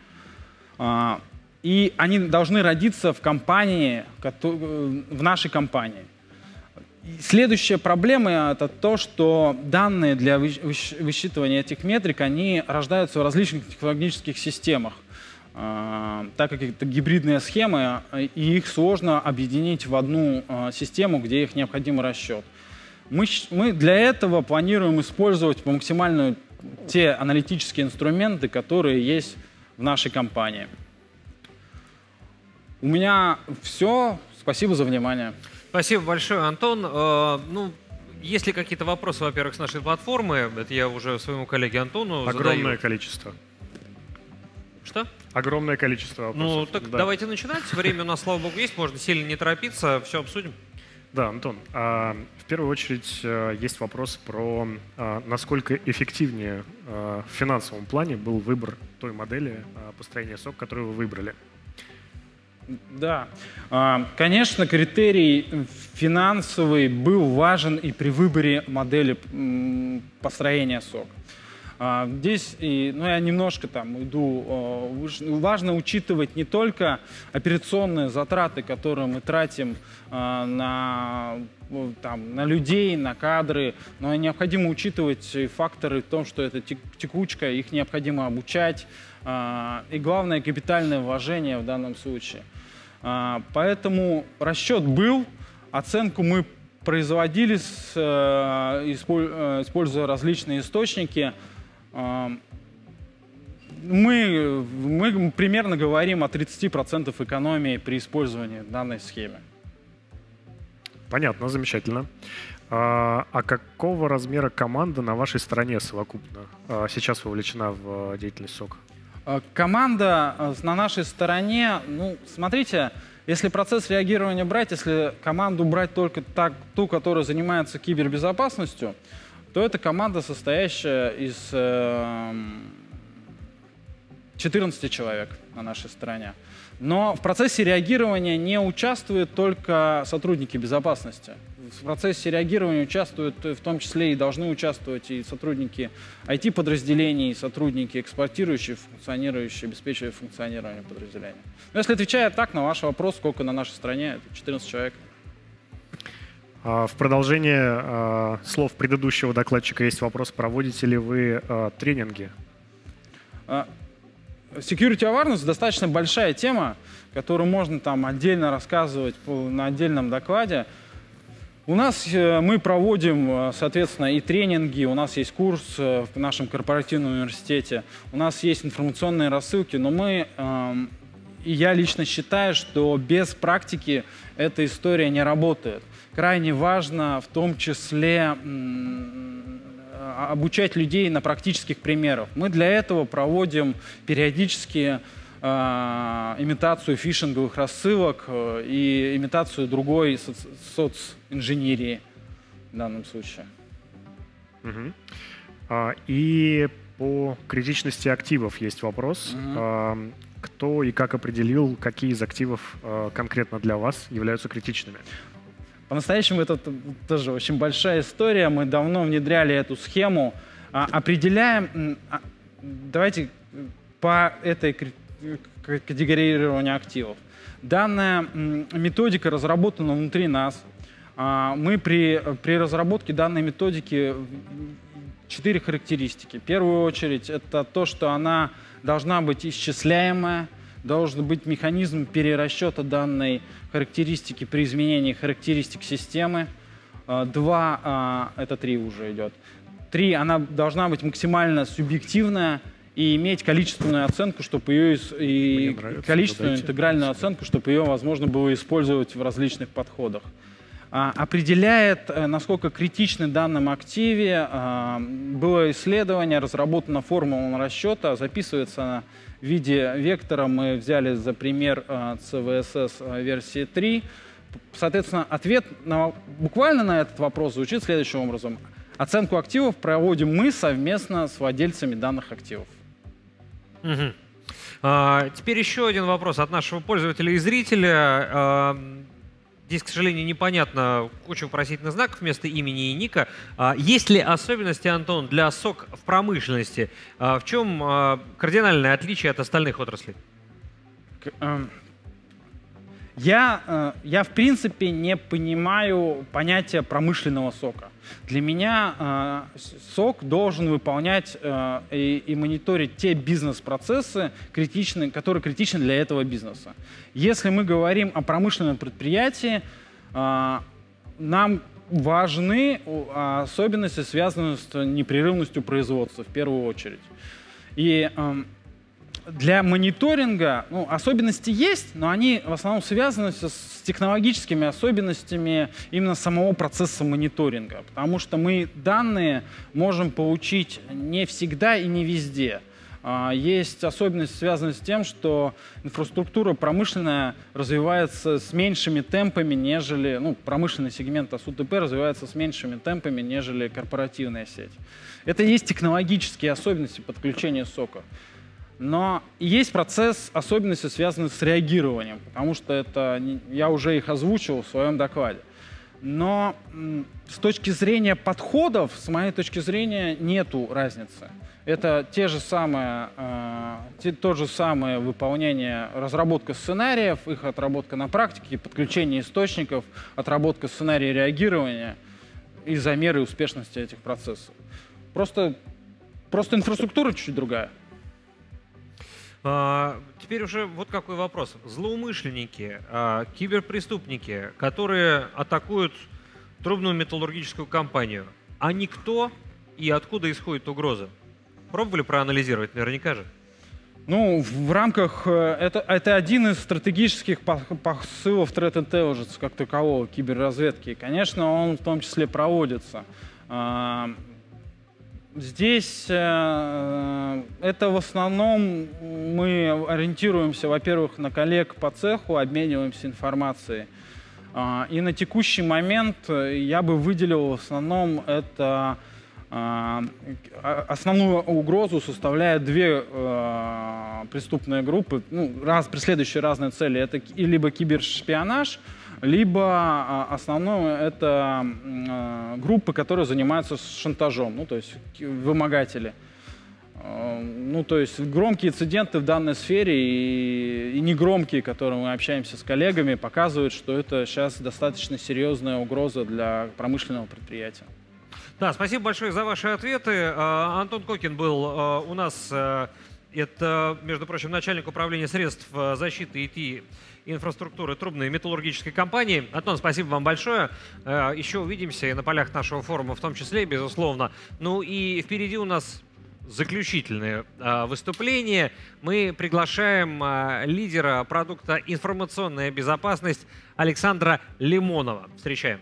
И они должны родиться в компании, в нашей компании. Следующая проблема — это то, что данные для высчитывания этих метрик, они рождаются в различных технологических системах. Так как это гибридные схемы, и их сложно объединить в одну систему, где их необходим расчет. Мы, мы для этого планируем использовать по максимально те аналитические инструменты, которые есть в нашей компании. У меня все. Спасибо за внимание. Спасибо большое, Антон. Э, ну, есть ли какие-то вопросы, во-первых, с нашей платформы? Это я уже своему коллеге Антону Огромное задаю. количество. Что? Огромное количество вопросов. Ну, так да. давайте начинать. Время у нас, слава богу, есть. Можно сильно не торопиться. Все обсудим. Да, Антон, а, в первую очередь а, есть вопрос про а, насколько эффективнее а, в финансовом плане был выбор той модели а, построения сок, которую вы выбрали. Да, А, конечно, критерий финансовый был важен и при выборе модели м, построения сок. А, Здесь, и, ну, я немножко там иду, а, уж- важно учитывать не только операционные затраты, которые мы тратим а, на, ну, там, на людей, на кадры, но и необходимо учитывать и факторы в том, что это тек- текучка, их необходимо обучать, а, и главное капитальное вложение в данном случае. А, Поэтому расчет был, оценку мы производили, с, э, исполь- э, используя различные источники. А, Мы, мы примерно говорим о тридцати процентах экономии при использовании данной схемы. Понятно, замечательно. А, а какого размера команда на вашей стороне совокупно а, сейчас вовлечена в а, деятельность сок? А, Команда а, на нашей стороне, ну, смотрите, если процесс реагирования брать, если команду брать только так, ту, которая занимается кибербезопасностью, то это команда, состоящая из э, четырнадцати человек на нашей стороне. Но в процессе реагирования не участвуют только сотрудники безопасности. В процессе реагирования участвуют в том числе и должны участвовать и сотрудники ай ти-подразделений, и сотрудники эксплуатирующие, функционирующие, обеспечивающие функционирование подразделения. Но если отвечая так на ваш вопрос, сколько на нашей стране, это четырнадцать человек. А, в продолжение а, слов предыдущего докладчика есть вопрос, проводите ли вы а, тренинги? Security awareness достаточно большая тема, которую можно там отдельно рассказывать по- на отдельном докладе. У нас э, мы проводим, э, соответственно, и тренинги, у нас есть курс э, в нашем корпоративном университете, у нас есть информационные рассылки, но мы, эм, и я лично считаю, что без практики эта история не работает. Крайне важно в том числе м, а- обучать людей на практических примерах. Мы для этого проводим периодически э, имитацию фишинговых рассылок э, и имитацию другой соц- социнженерии в данном случае. Мгм. А, и по критичности активов есть вопрос. Мгм. А, кто и как определил, какие из активов а, конкретно для вас являются критичными? По-настоящему это т- тоже очень большая история. Мы давно внедряли эту схему. А, Определяем, м, а, давайте по этой кри- к- категорированию активов. Данная м, методика разработана внутри нас. А, Мы при, при разработке данной методики в- четыре характеристики. В первую очередь это то, что она должна быть исчисляемая, должен быть механизм перерасчета данной характеристики при изменении характеристик системы. А, Два, а, это три уже идет. Три, она должна быть максимально субъективная и иметь количественную оценку, чтобы ее ис- и Мне нравится, количественную задайте. интегральную оценку, чтобы ее возможно было использовать в различных подходах. А, Определяет, э, насколько критичны в данном активе. а, Было исследование, разработана формула расчета, записывается она в виде вектора. Мы взяли за пример а, си ви эс эс а, версии три. Соответственно, ответ на, буквально на этот вопрос звучит следующим образом. Оценку активов проводим мы совместно с владельцами данных активов. Мгм. А, теперь еще один вопрос от нашего пользователя и зрителя. А, здесь, к сожалению, непонятно, куча вопросительных знаков вместо имени и ника. А, есть ли особенности, Антон, для сок в промышленности? А, в чем а, кардинальное отличие от остальных отраслей? К- эм, Я, э, я, в принципе, не понимаю понятия промышленного сока. Для меня э, с- сок должен выполнять э, и, и мониторить те бизнес-процессы, критичные, которые критичны для этого бизнеса. Если мы говорим о промышленном предприятии, э, нам важны о, особенности, связанные с непрерывностью производства, в первую очередь. И эм, для мониторинга, ну, особенности есть, но они в основном связаны с, с технологическими особенностями именно самого процесса мониторинга, потому что мы данные можем получить не всегда и не везде. Есть особенности, связанные с тем, что инфраструктура промышленная развивается с меньшими темпами, нежели, ну, промышленный сегмент ас у тэ пэ развивается с меньшими темпами, нежели корпоративная сеть. Это и есть технологические особенности подключения сока. Но есть процесс особенностей, связанных с реагированием, потому что это, я уже их озвучивал в своем докладе. Но с точки зрения подходов, с моей точки зрения, нету разницы. Это те же самые, э, те, то же самое выполнение, разработка сценариев, их отработка на практике, подключение источников, отработка сценария реагирования и замеры успешности этих процессов. Просто, просто инфраструктура чуть-чуть другая. А, теперь уже вот какой вопрос. Злоумышленники, а, киберпреступники, которые атакуют трубную металлургическую компанию, они кто и откуда исходит угроза? Пробовали проанализировать? Наверняка же. Ну, в рамках... Это, это один из стратегических посылов Threat Intelligence как такового, киберразведки. И, конечно, он в том числе проводится. Здесь это в основном мы ориентируемся, во-первых, на коллег по цеху, обмениваемся информацией. И на текущий момент я бы выделил в основном это... Основную угрозу составляют две э, преступные группы, ну, раз, преследующие разные цели. Это либо кибершпионаж, либо э, основное это э, группы, которые занимаются шантажом, ну, то есть вымогатели. Э, ну, то есть громкие инциденты в данной сфере и, и негромкие, которые мы общаемся с коллегами, показывают, что это сейчас достаточно серьезная угроза для промышленного предприятия. Да, спасибо большое за ваши ответы. Антон Кокин был у нас, это, между прочим, начальник управления средств защиты ай ти инфраструктуры трубной металлургической компании. Антон, спасибо вам большое. Еще увидимся и на полях нашего форума в том числе, безусловно. Ну и впереди у нас заключительное выступление. Мы приглашаем лидера продукта «Информационная безопасность» Александра Лимонова. Встречаем.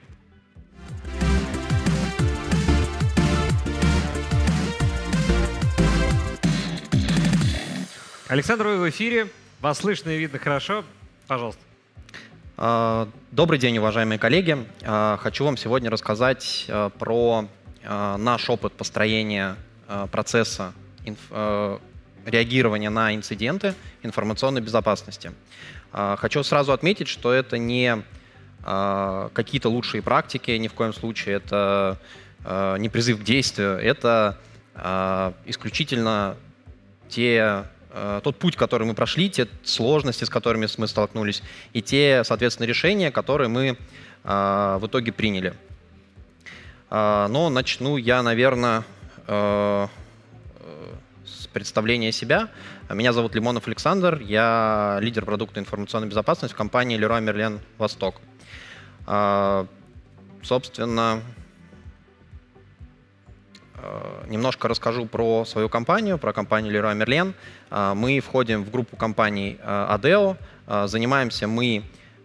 Александр, вы в эфире. Вас слышно и видно хорошо. Пожалуйста. Добрый день, уважаемые коллеги. Хочу вам сегодня рассказать про наш опыт построения процесса реагирования на инциденты информационной безопасности. Хочу сразу отметить, что это не какие-то лучшие практики, ни в коем случае это не призыв к действию, это исключительно те... тот путь, который мы прошли, те сложности, с которыми мы столкнулись, и те, соответственно, решения, которые мы э, в итоге приняли. Э, но начну я, наверное, э, с представления себя. Меня зовут Лимонов Александр, я лидер продукта информационной безопасности в компании Leroy Merlin Восток. Э, собственно, немножко расскажу про свою компанию, про компанию Leroy Merlin. Мы входим в группу компаний Adeo. Занимаемся мы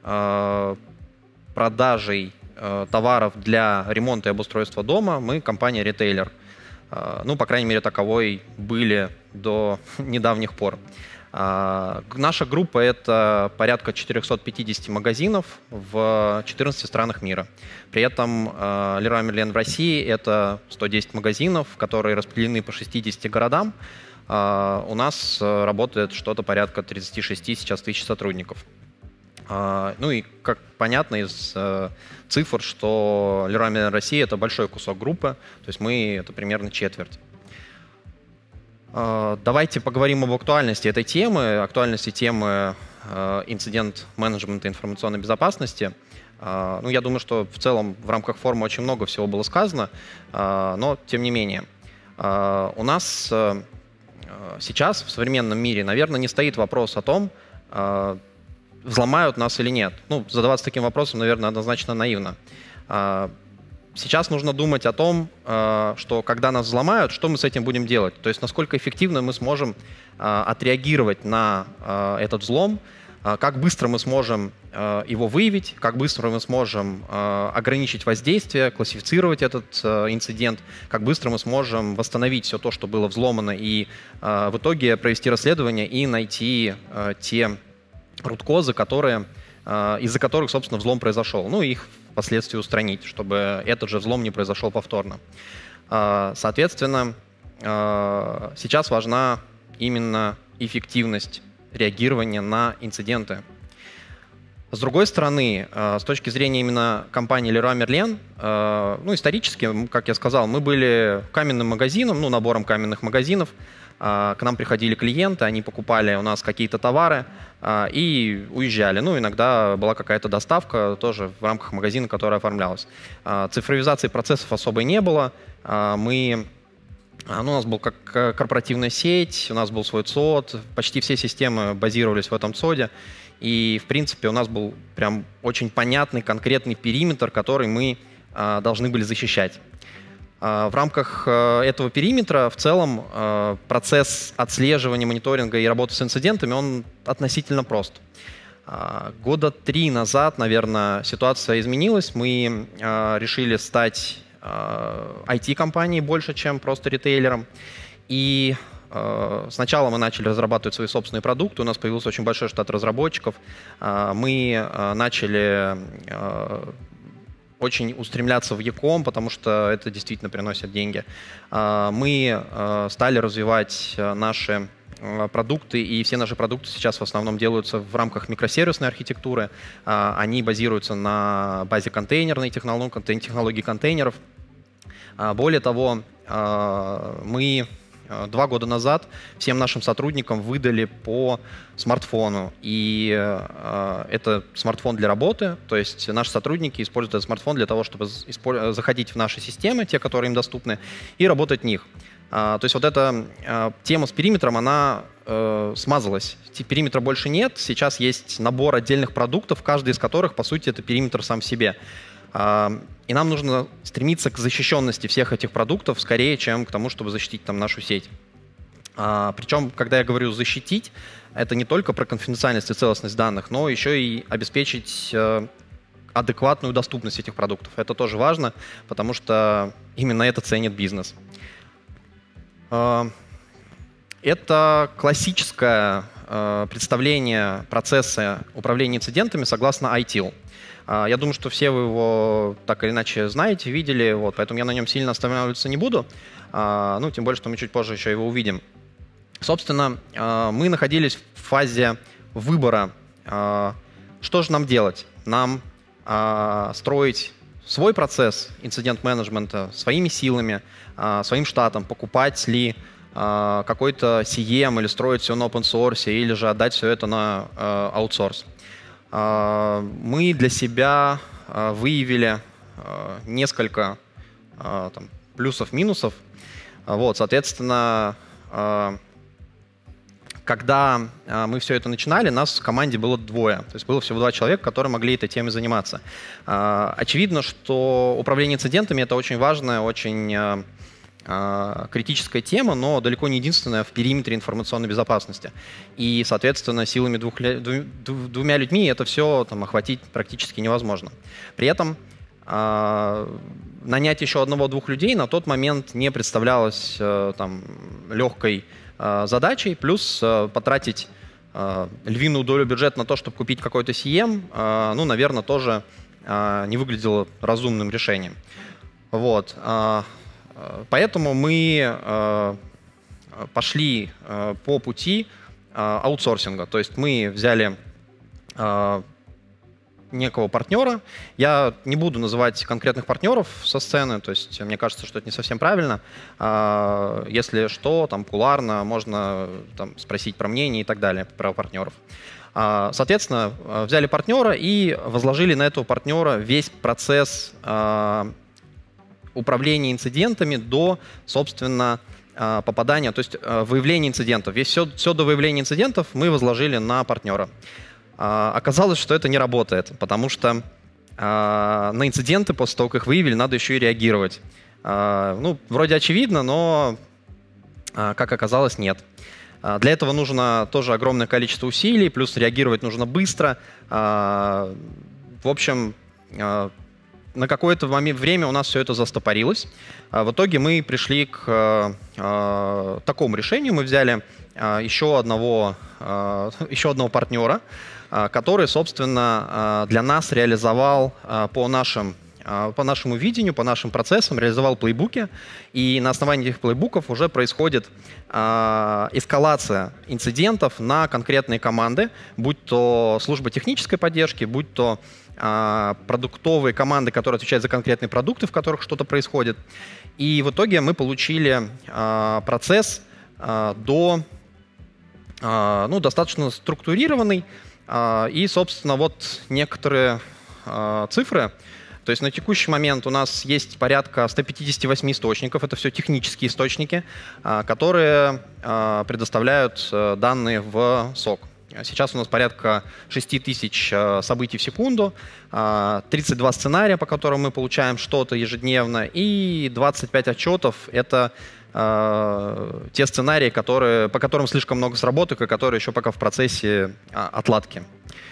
продажей товаров для ремонта и обустройства дома. Мы компания-ритейлер. Ну, по крайней мере, таковой были до недавних пор. Наша группа — это порядка четырёхсот пятидесяти магазинов в четырнадцати странах мира. При этом Leroy Merlin в России — это сто десять магазинов, которые распределены по шестидесяти городам. У нас работает что-то порядка тридцати шести сейчас тысяч сотрудников. Ну и, как понятно из цифр, что Leroy Merlin Россия — это большой кусок группы, то есть мы — это примерно четверть. Давайте поговорим об актуальности этой темы, актуальности темы инцидент менеджмента информационной безопасности. Ну, я думаю, что в целом в рамках форума очень много всего было сказано, но тем не менее. У нас сейчас в современном мире, наверное, не стоит вопрос о том, взломают нас или нет. Ну, задаваться таким вопросом, наверное, однозначно наивно. Сейчас нужно думать о том, что когда нас взломают, что мы с этим будем делать. То есть насколько эффективно мы сможем отреагировать на этот взлом, как быстро мы сможем его выявить, как быстро мы сможем ограничить воздействие, классифицировать этот инцидент, как быстро мы сможем восстановить все то, что было взломано, и в итоге провести расследование и найти те руткозы, которые, из-за которых, собственно, взлом произошел. Ну, их впоследствии устранить, чтобы этот же взлом не произошел повторно. Соответственно, сейчас важна именно эффективность реагирования на инциденты. С другой стороны, с точки зрения именно компании Leroy Merlin, ну, исторически, как я сказал, мы были каменным магазином, ну, набором каменных магазинов. К нам приходили клиенты, они покупали у нас какие-то товары и уезжали. Ну, иногда была какая-то доставка тоже в рамках магазина, которая оформлялась. Цифровизации процессов особой не было. Мы, ну, у нас была как корпоративная сеть, у нас был свой ЦОД, почти все системы базировались в этом ЦОДе. И, в принципе, у нас был прям очень понятный, конкретный периметр, который мы должны были защищать. В рамках этого периметра в целом процесс отслеживания, мониторинга и работы с инцидентами, он относительно прост. Года три назад, наверное, ситуация изменилась. Мы решили стать ай ти-компанией больше, чем просто ритейлером. И сначала мы начали разрабатывать свои собственные продукты. У нас появился очень большой штат разработчиков. Мы начали очень устремляться в e-com, потому что это действительно приносит деньги. Мы стали развивать наши продукты, и все наши продукты сейчас в основном делаются в рамках микросервисной архитектуры. Они базируются на базе контейнерной технологии, технологии контейнеров. Более того, мы два года назад всем нашим сотрудникам выдали по смартфону. И э, это смартфон для работы, то есть наши сотрудники используют этот смартфон для того, чтобы заходить в наши системы, те, которые им доступны, и работать в них. А, то есть вот эта а, тема с периметром, она э, смазалась. Периметра больше нет, сейчас есть набор отдельных продуктов, каждый из которых, по сути, это периметр сам в себе. А, и нам нужно стремиться к защищенности всех этих продуктов скорее, чем к тому, чтобы защитить там нашу сеть. А, причем, когда я говорю «защитить», это не только про конфиденциальность и целостность данных, но еще и обеспечить э, адекватную доступность этих продуктов. Это тоже важно, потому что именно это ценит бизнес. А, это классическое э, представление процесса управления инцидентами согласно ай ти эл. Я думаю, что все вы его так или иначе знаете, видели, вот, поэтому я на нем сильно останавливаться не буду. Ну, тем более, что мы чуть позже еще его увидим. Собственно, мы находились в фазе выбора, что же нам делать. Нам строить свой процесс инцидент-менеджмента своими силами, своим штатом, покупать ли какой-то си эм или строить все на open source, или же отдать все это на аутсорс. Мы для себя выявили несколько там, плюсов-минусов. Вот, соответственно, когда мы все это начинали, нас в команде было двое. То есть было всего два человека, которые могли этой темой заниматься. Очевидно, что управление инцидентами — это очень важная, очень критическая тема, но далеко не единственная в периметре информационной безопасности. И, соответственно, силами двух, двумя людьми это все там, охватить практически невозможно. При этом э, нанять еще одного-двух людей на тот момент не представлялось э, там, легкой э, задачей, плюс э, потратить э, львиную долю бюджета на то, чтобы купить какой-то си эм, э, ну, наверное, тоже э, не выглядело разумным решением. Вот. Э, Поэтому мы э, пошли э, по пути э, аутсорсинга. То есть мы взяли э, некого партнера. Я не буду называть конкретных партнеров со сцены, то есть мне кажется, что это не совсем правильно. Э, если что, там кулуарно можно там, спросить про мнение и так далее, про партнеров. Э, соответственно, взяли партнера и возложили на этого партнера весь процесс э, управления инцидентами до, собственно, попадания, то есть выявления инцидентов. Весь все, все до выявления инцидентов мы возложили на партнера. Оказалось, что это не работает, потому что на инциденты после того, как их выявили, надо еще и реагировать. Ну, вроде очевидно, но, как оказалось, нет. Для этого нужно тоже огромное количество усилий, плюс реагировать нужно быстро. В общем, на какое-то время у нас все это застопорилось. В итоге мы пришли к такому решению. Мы взяли еще одного, еще одного партнера, который, собственно, для нас реализовал по нашим по нашему видению, по нашим процессам, реализовал плейбуки, и на основании этих плейбуков уже происходит э, эскалация инцидентов на конкретные команды, будь то служба технической поддержки, будь то э, продуктовые команды, которые отвечают за конкретные продукты, в которых что-то происходит. И в итоге мы получили э, процесс э, до, э, ну, достаточно структурированный, э, и, собственно, вот некоторые э, цифры. То есть на текущий момент у нас есть порядка ста пятидесяти восьми источников, это все технические источники, которые предоставляют данные в сок. Сейчас у нас порядка шести тысяч событий в секунду, тридцать два сценария, по которым мы получаем что-то ежедневно, и двадцать пять отчетов — это те сценарии, которые, по которым слишком много сработок и которые еще пока в процессе отладки.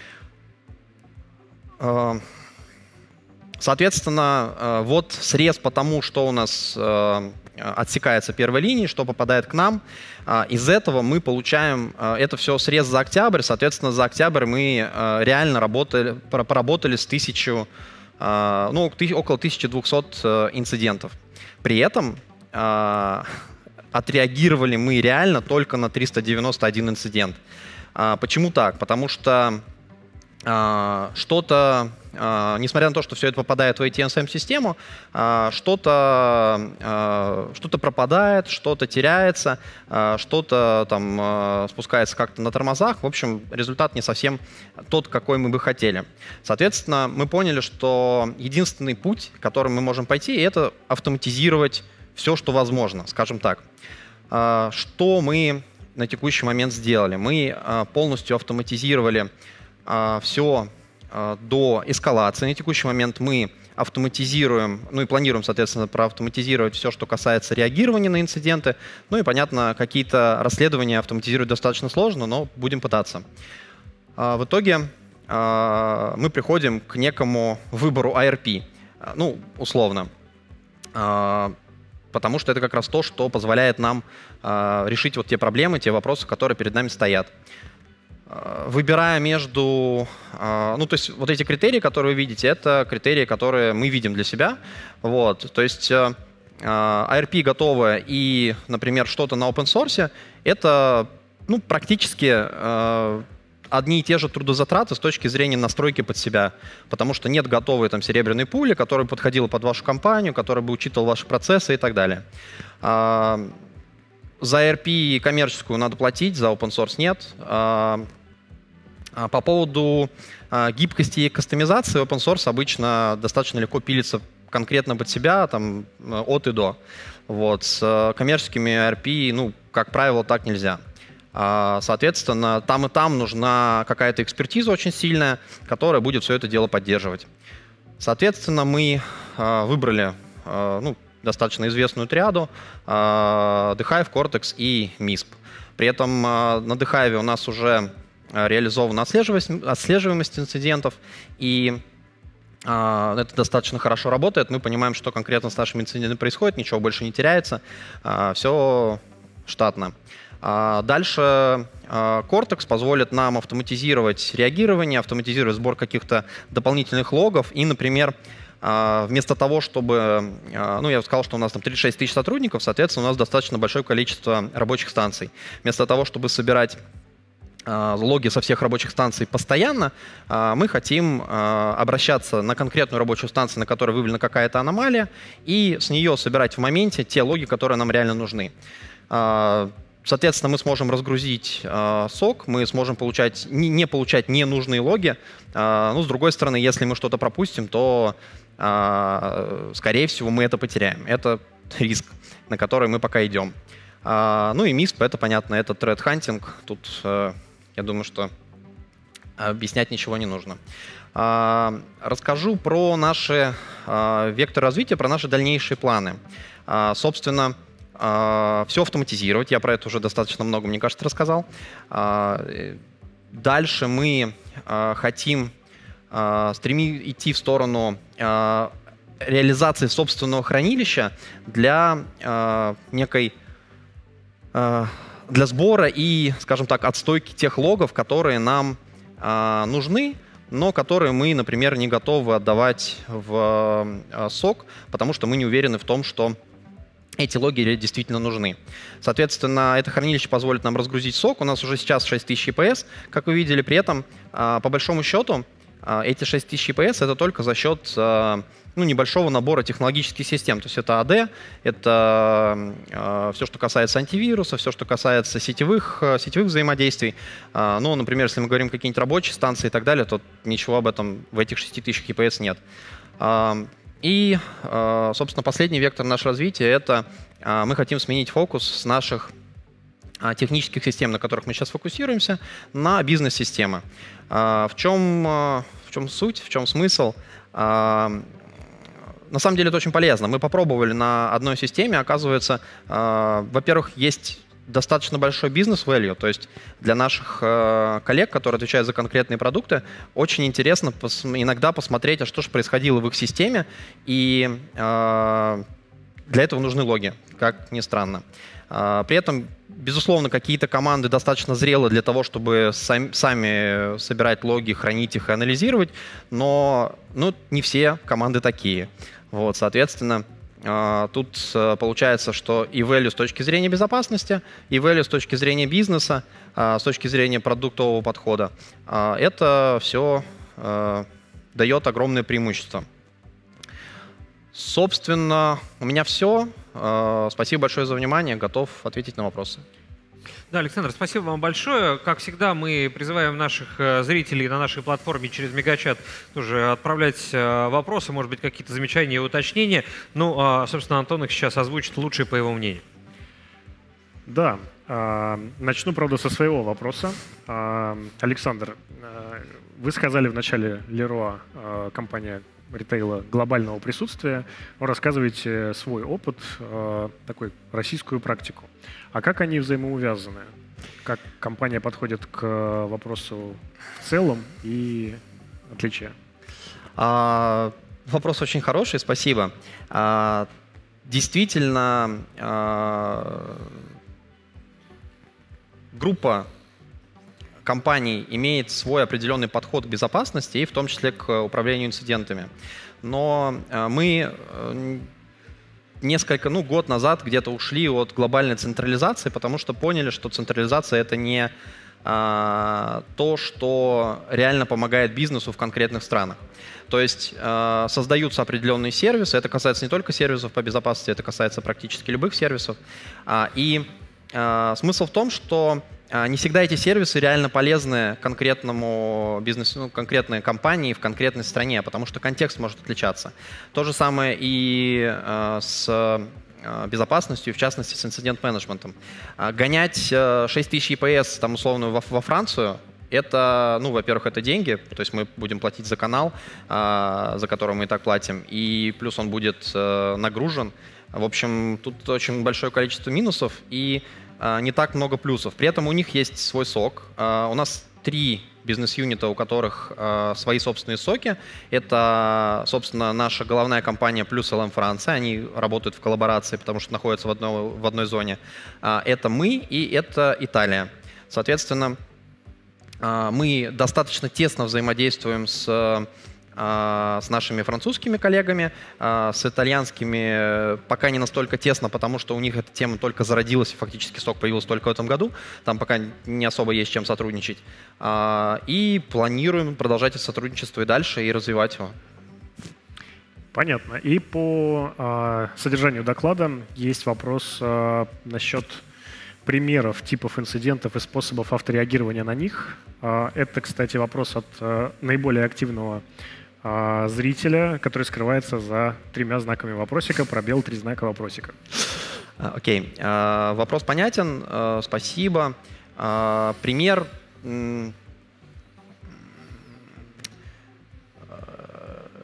Соответственно, вот срез по тому, что у нас отсекается первой линией, что попадает к нам. Из этого мы получаем, это все срез за октябрь, соответственно, за октябрь мы реально работали, поработали с тысячу, ну, около тысячи двухсот инцидентов. При этом отреагировали мы реально только на триста девяносто один инцидент. Почему так? Потому что что-то, несмотря на то, что все это попадает в эй ти эс эм-систему, что-то что-то пропадает, что-то теряется, что-то там спускается как-то на тормозах. В общем, результат не совсем тот, какой мы бы хотели. Соответственно, мы поняли, что единственный путь, которым мы можем пойти, это автоматизировать все, что возможно, скажем так. Что мы на текущий момент сделали? Мы полностью автоматизировали все до эскалации. На текущий момент мы автоматизируем, ну и планируем, соответственно, проавтоматизировать все, что касается реагирования на инциденты. Ну и, понятно, какие-то расследования автоматизировать достаточно сложно, но будем пытаться. В итоге мы приходим к некому выбору эй ар пи, ну, условно, потому что это как раз то, что позволяет нам решить вот те проблемы, те вопросы, которые перед нами стоят. Выбирая между... Ну, то есть вот эти критерии, которые вы видите, это критерии, которые мы видим для себя. Вот. То есть эй ар пи готовое и, например, что-то на open source, это, ну, практически одни и те же трудозатраты с точки зрения настройки под себя. Потому что нет готовой там серебряной пули, которая подходила под вашу компанию, которая бы учитывала ваши процессы и так далее. За эй ар пи коммерческую надо платить, за open source нет. По поводу гибкости и кастомизации, open source обычно достаточно легко пилится конкретно под себя, там, от и до. Вот. С коммерческими эй ар пи, ну, как правило, так нельзя. Соответственно, там и там нужна какая-то экспертиза очень сильная, которая будет все это дело поддерживать. Соответственно, мы выбрали, ну, достаточно известную триаду dHive, Cortex и мисп. При этом на dHive у нас уже реализована отслеживаемость, отслеживаемость инцидентов, и э, это достаточно хорошо работает. Мы понимаем, что конкретно с нашими инцидентами происходит, ничего больше не теряется, э, все штатно. А дальше э, Cortex позволит нам автоматизировать реагирование, автоматизировать сбор каких-то дополнительных логов, и, например, э, вместо того, чтобы, э, ну, я сказал, что у нас там тридцать шесть тысяч сотрудников, соответственно, у нас достаточно большое количество рабочих станций. Вместо того, чтобы собирать логи со всех рабочих станций постоянно, мы хотим обращаться на конкретную рабочую станцию, на которой выявлена какая-то аномалия, и с нее собирать в моменте те логи, которые нам реально нужны. Соответственно, мы сможем разгрузить сок, мы сможем получать, не получать ненужные логи. Ну, с другой стороны, если мы что-то пропустим, то, скорее всего, мы это потеряем. Это риск, на который мы пока идем. Ну и мисп, это понятно, это threat hunting. Тут я думаю, что объяснять ничего не нужно. Расскажу про наши векторы развития, про наши дальнейшие планы. Собственно, все автоматизировать. Я про это уже достаточно много, мне кажется, рассказал. Дальше мы хотим стремиться идти в сторону реализации собственного хранилища для некой для сбора и, скажем так, отстойки тех логов, которые нам нужны, но которые мы, например, не готовы отдавать в сок, потому что мы не уверены в том, что эти логи действительно нужны. Соответственно, это хранилище позволит нам разгрузить сок. У нас уже сейчас шесть тысяч и пи эс, как вы видели. При этом, по большому счету, эти шесть тысяч и пи эс — это только за счет ну, небольшого набора технологических систем. То есть это эй ди, это э, все, что касается антивируса, все, что касается сетевых, сетевых взаимодействий. Э, ну, например, если мы говорим о какие-нибудь рабочие станции и так далее, то ничего об этом в этих шести тысячах и пи эс нет. Э, и, э, собственно, последний вектор нашего развития — это э, мы хотим сменить фокус с наших э, технических систем, на которых мы сейчас фокусируемся, на бизнес-системы. Э, в чем, э, в чем суть, в чем смысл? Э, На самом деле это очень полезно. Мы попробовали на одной системе, оказывается, э, во-первых, есть достаточно большой бизнес-value, то есть для наших э, коллег, которые отвечают за конкретные продукты, очень интересно пос иногда посмотреть, а что же происходило в их системе, и э, для этого нужны логи, как ни странно. Э, при этом, безусловно, какие-то команды достаточно зрелы для того, чтобы сами, сами собирать логи, хранить их и анализировать, но ну, не все команды такие. Вот, соответственно, тут получается, что и value с точки зрения безопасности, и value с точки зрения бизнеса, с точки зрения продуктового подхода, это все дает огромное преимущество. Собственно, у меня все. Спасибо большое за внимание. Готов ответить на вопросы. Да, Александр, спасибо вам большое. Как всегда, мы призываем наших зрителей на нашей платформе через Мегачат тоже отправлять вопросы, может быть, какие-то замечания и уточнения. Ну, собственно, Антон их сейчас озвучит лучше по его мнению. Да, начну, правда, со своего вопроса. Александр, вы сказали в начале Leroy, компания ритейла глобального присутствия, вы рассказываете свой опыт, такой российскую практику. А как они взаимоувязаны? Как компания подходит к вопросу в целом и отличия? А, вопрос очень хороший, спасибо. А, действительно, а, группа компаний имеет свой определенный подход к безопасности и в том числе к управлению инцидентами. Но мы несколько, ну, год назад где-то ушли от глобальной централизации, потому что поняли, что централизация — это не а, то, что реально помогает бизнесу в конкретных странах. То есть а, создаются определенные сервисы, это касается не только сервисов по безопасности, это касается практически любых сервисов. А, и а, смысл в том, что не всегда эти сервисы реально полезны конкретному бизнесу, ну, конкретной компании в конкретной стране, потому что контекст может отличаться. То же самое и э, с э, безопасностью, в частности, с инцидент-менеджментом. Э, гонять э, шесть тысяч и пи эс, там, условно, во, во Францию, это, ну, во-первых, это деньги, то есть мы будем платить за канал, э, за который мы и так платим, и плюс он будет э, нагружен. В общем, тут очень большое количество минусов и не так много плюсов. При этом у них есть свой сок. У нас три бизнес-юнита, у которых свои собственные соки. Это, собственно, наша головная компания плюс эл эм Франция. Они работают в коллаборации, потому что находятся в одной, в одной зоне. Это мы и это Италия. Соответственно, мы достаточно тесно взаимодействуем с с нашими французскими коллегами, с итальянскими пока не настолько тесно, потому что у них эта тема только зародилась, и фактически сок появился только в этом году. Там пока не особо есть с чем сотрудничать. И планируем продолжать это сотрудничество и дальше, и развивать его. Понятно. И по э, содержанию доклада есть вопрос э, насчет примеров, типов инцидентов и способов автореагирования на них. Э, это, кстати, вопрос от э, наиболее активного зрителя, который скрывается за тремя знаками вопросика, пробел, три знака вопросика. Окей. Okay. Uh, вопрос понятен. Uh, спасибо. Uh, пример.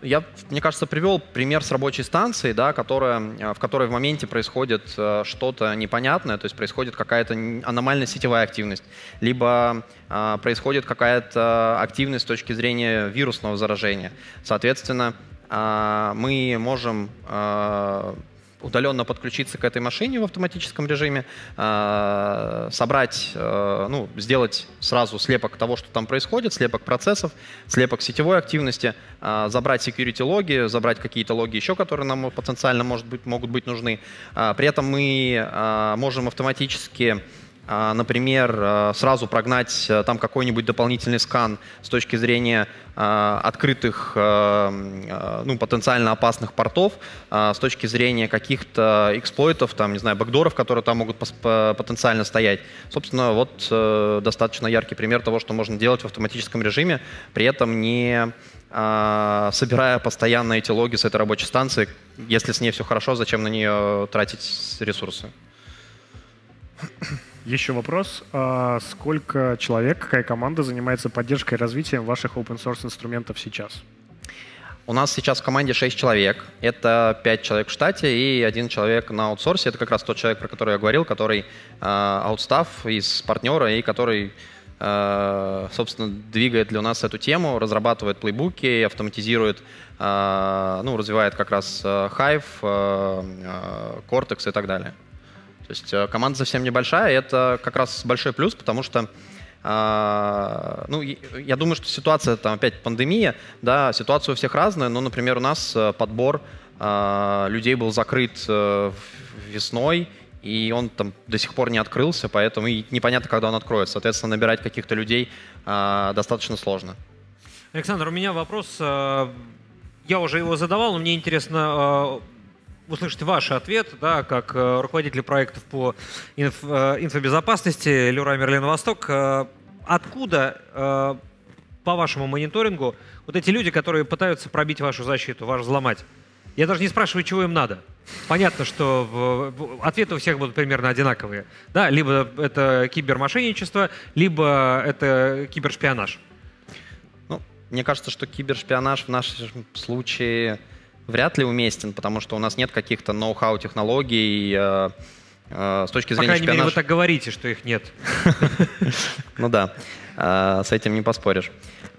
я, мне кажется, привел пример с рабочей станцией, да, которая, в которой в моменте происходит что-то непонятное, то есть происходит какая-то аномальная сетевая активность, либо а, происходит какая-то активность с точки зрения вирусного заражения. Соответственно, а, мы можем а, удаленно подключиться к этой машине в автоматическом режиме, э, собрать, э, ну, сделать сразу слепок того, что там происходит, слепок процессов, слепок сетевой активности, э, забрать security логи, забрать какие-то логи еще, которые нам потенциально может быть, могут быть нужны. Э, при этом мы э, можем автоматически, э, например, э, сразу прогнать э, там какой-нибудь дополнительный скан с точки зрения открытых, ну, потенциально опасных портов, с точки зрения каких-то эксплойтов, там, не знаю, бэкдоров, которые там могут потенциально стоять. Собственно, вот достаточно яркий пример того, что можно делать в автоматическом режиме, при этом не собирая постоянно эти логи с этой рабочей станции. Если с ней все хорошо, зачем на нее тратить ресурсы? Еще вопрос. А сколько человек, какая команда занимается поддержкой и развитием ваших open-source инструментов сейчас? У нас сейчас в команде шесть человек. Это пять человек в штате и один человек на аутсорсе. Это как раз тот человек, про который я говорил, который аутстаф из партнера и который, э, собственно, двигает для нас эту тему, разрабатывает плейбуки, автоматизирует, э, ну, развивает как раз Hive, э, Cortex и так далее. То есть команда совсем небольшая, и это как раз большой плюс, потому что, э, ну, я думаю, что ситуация, там опять пандемия, да, ситуация у всех разная, но, например, у нас подбор э, людей был закрыт э, весной, и он там до сих пор не открылся, поэтому и непонятно, когда он откроется. Соответственно, набирать каких-то людей э, достаточно сложно. Александр, у меня вопрос, э, я уже его задавал, но мне интересно... Э, услышать ваш ответ, да, как э, руководитель проектов по инф, э, инфобезопасности Leroy Merlin Восток. Э, откуда, э, по вашему мониторингу, вот эти люди, которые пытаются пробить вашу защиту, ваш взломать? Я даже не спрашиваю, чего им надо. Понятно, что в, в, ответы у всех будут примерно одинаковые. Да? Либо это кибермошенничество, либо это кибершпионаж. Ну, мне кажется, что кибершпионаж в нашем случае... вряд ли уместен, потому что у нас нет каких-то ноу-хау технологий э, э, с точки зрения шпионажа. По крайней мере, вы так говорите, что их нет. Ну да, с этим не поспоришь.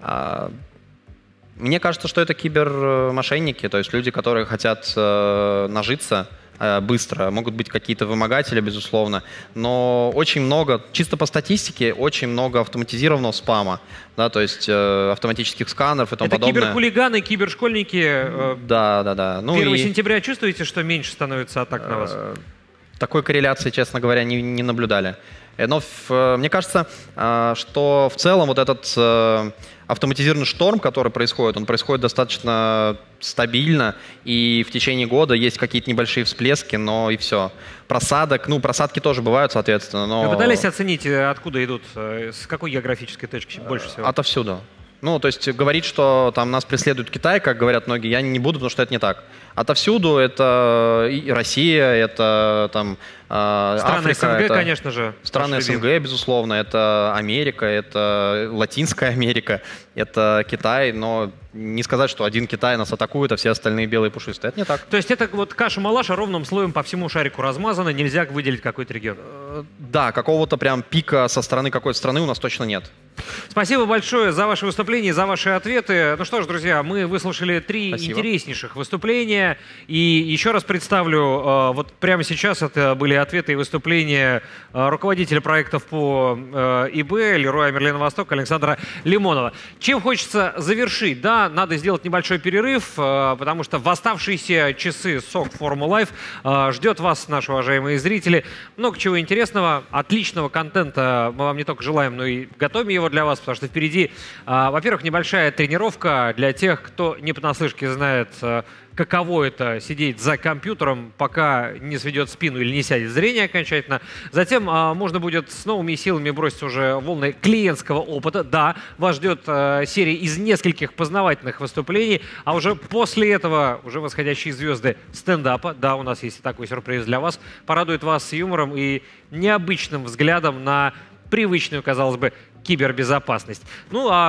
Мне кажется, что это кибермошенники, то есть люди, которые хотят нажиться быстро. Могут быть какие-то вымогатели, безусловно, но очень много, чисто по статистике, очень много автоматизированного спама, да, то есть э, автоматических сканеров и тому это подобное. Это киберхулиганы, кибершкольники. Э, да, да, да. Ну первого и, сентября чувствуете, что меньше становится атак э, на вас? Такой корреляции, честно говоря, не, не наблюдали. Но в, мне кажется, что в целом вот этот автоматизированный шторм, который происходит, он происходит достаточно стабильно, и в течение года есть какие-то небольшие всплески, но и все. Просадок, ну, просадки тоже бывают, соответственно, но... Вы пытались оценить, откуда идут, с какой географической точки больше всего? Отовсюду. Ну, то есть говорить, что там нас преследует Китай, как говорят многие, я не буду, потому что это не так. Отовсюду это и Россия, это там э, страны Африка. СНГ, это конечно же. Страны СНГ, безусловно, это Америка, это Латинская Америка, это Китай, но не сказать, что один Китай нас атакует, а все остальные белые пушистые. Это не так. То есть это вот каша-малаша ровным слоем по всему шарику размазана, нельзя выделить какой-то регион? Да, какого-то прям пика со стороны какой-то страны у нас точно нет. Спасибо большое за ваше выступление, за ваши ответы. Ну что ж, друзья, мы выслушали три Спасибо. интереснейших выступления. И еще раз представлю, вот прямо сейчас это были ответы и выступления руководителя проектов по ИБ Leroy Merlin Восток Александра Лимонова. Чем хочется завершить? Да, надо сделать небольшой перерыв, потому что в оставшиеся часы сок Формула Life ждет вас, наши уважаемые зрители, много чего интересного, отличного контента мы вам не только желаем, но и готовим его для вас, потому что впереди, во-первых, небольшая тренировка для тех, кто не понаслышке знает, каково это сидеть за компьютером, пока не сведет спину или не сядет зрение окончательно. Затем а, можно будет с новыми силами бросить уже волны клиентского опыта. Да, вас ждет а, серия из нескольких познавательных выступлений, а уже после этого уже восходящие звезды стендапа. Да, у нас есть такой сюрприз для вас. Порадует вас с юмором и необычным взглядом на привычную, казалось бы, кибербезопасность. Ну, а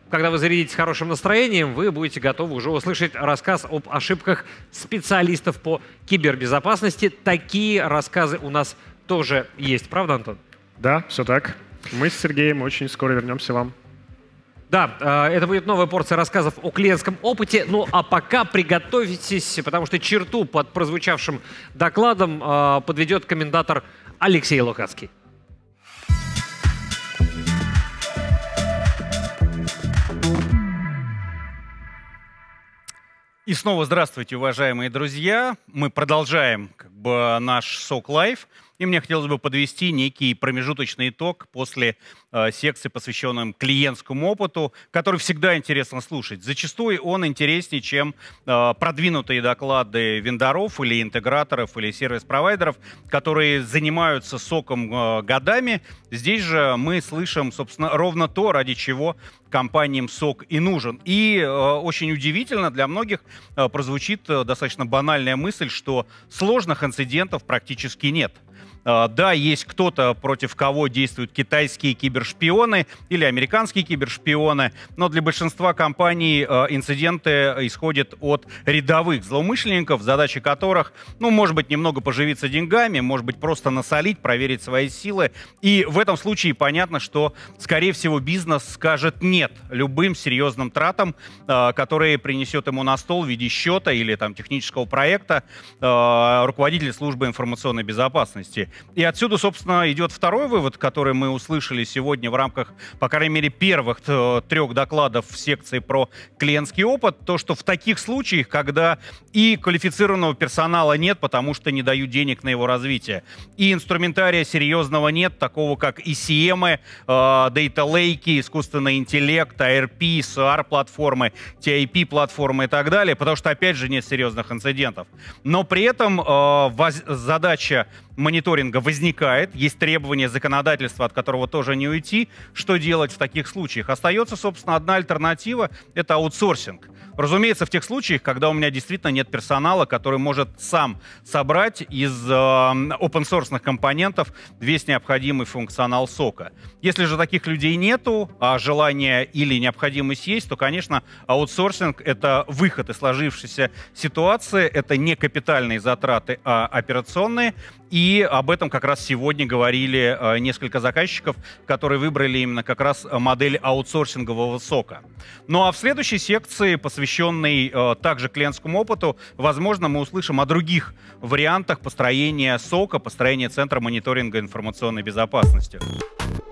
когда вы зарядитесь хорошим настроением, вы будете готовы уже услышать рассказ об ошибках специалистов по кибербезопасности. Такие рассказы у нас тоже есть. Правда, Антон? Да, все так. Мы с Сергеем очень скоро вернемся вам. Да, это будет новая порция рассказов о клиентском опыте. Ну а пока приготовьтесь, потому что черту под прозвучавшим докладом подведет комментатор Алексей Лукацкий. И снова здравствуйте, уважаемые друзья. Мы продолжаем как бы наш сок Live. И мне хотелось бы подвести некий промежуточный итог после э, секции, посвященной клиентскому опыту, который всегда интересно слушать. Зачастую он интереснее, чем э, продвинутые доклады вендоров или интеграторов или сервис-провайдеров, которые занимаются соком э, годами. Здесь же мы слышим, собственно, ровно то, ради чего компаниям сок и нужен. И э, очень удивительно, для многих э, прозвучит э, достаточно банальная мысль, что сложных инцидентов практически нет. Да, есть кто-то, против кого действуют китайские кибершпионы или американские кибершпионы, но для большинства компаний инциденты исходят от рядовых злоумышленников, задача которых, ну, может быть, немного поживиться деньгами, может быть, просто насолить, проверить свои силы. И в этом случае понятно, что, скорее всего, бизнес скажет «нет» любым серьезным тратам, которые принесет ему на стол в виде счета или там, технического проекта руководитель службы информационной безопасности. И отсюда, собственно, идет второй вывод, который мы услышали сегодня в рамках, по крайней мере, первых трех докладов в секции про клиентский опыт, то, что в таких случаях, когда и квалифицированного персонала нет, потому что не дают денег на его развитие, и инструментария серьезного нет, такого как и си эм, Data Lake, искусственный интеллект, эй ар пи, эс эй ар-платформы, ти ай пи-платформы и так далее, потому что, опять же, нет серьезных инцидентов. Но при этом э, задача мониторинга возникает, есть требования законодательства, от которого тоже не уйти. Что делать в таких случаях? Остается, собственно, одна альтернатива – это аутсорсинг. Разумеется, в тех случаях, когда у меня действительно нет персонала, который может сам собрать из э, open-source компонентов весь необходимый функционал сока. Если же таких людей нету, а желание или необходимость есть, то, конечно, аутсорсинг – это выход из сложившейся ситуации, это не капитальные затраты, а операционные. И об этом как раз сегодня говорили э, несколько заказчиков, которые выбрали именно как раз модель аутсорсингового сока. Ну а в следующей секции, посвященной э, также клиентскому опыту, возможно, мы услышим о других вариантах построения сока, построения центра мониторинга информационной безопасности.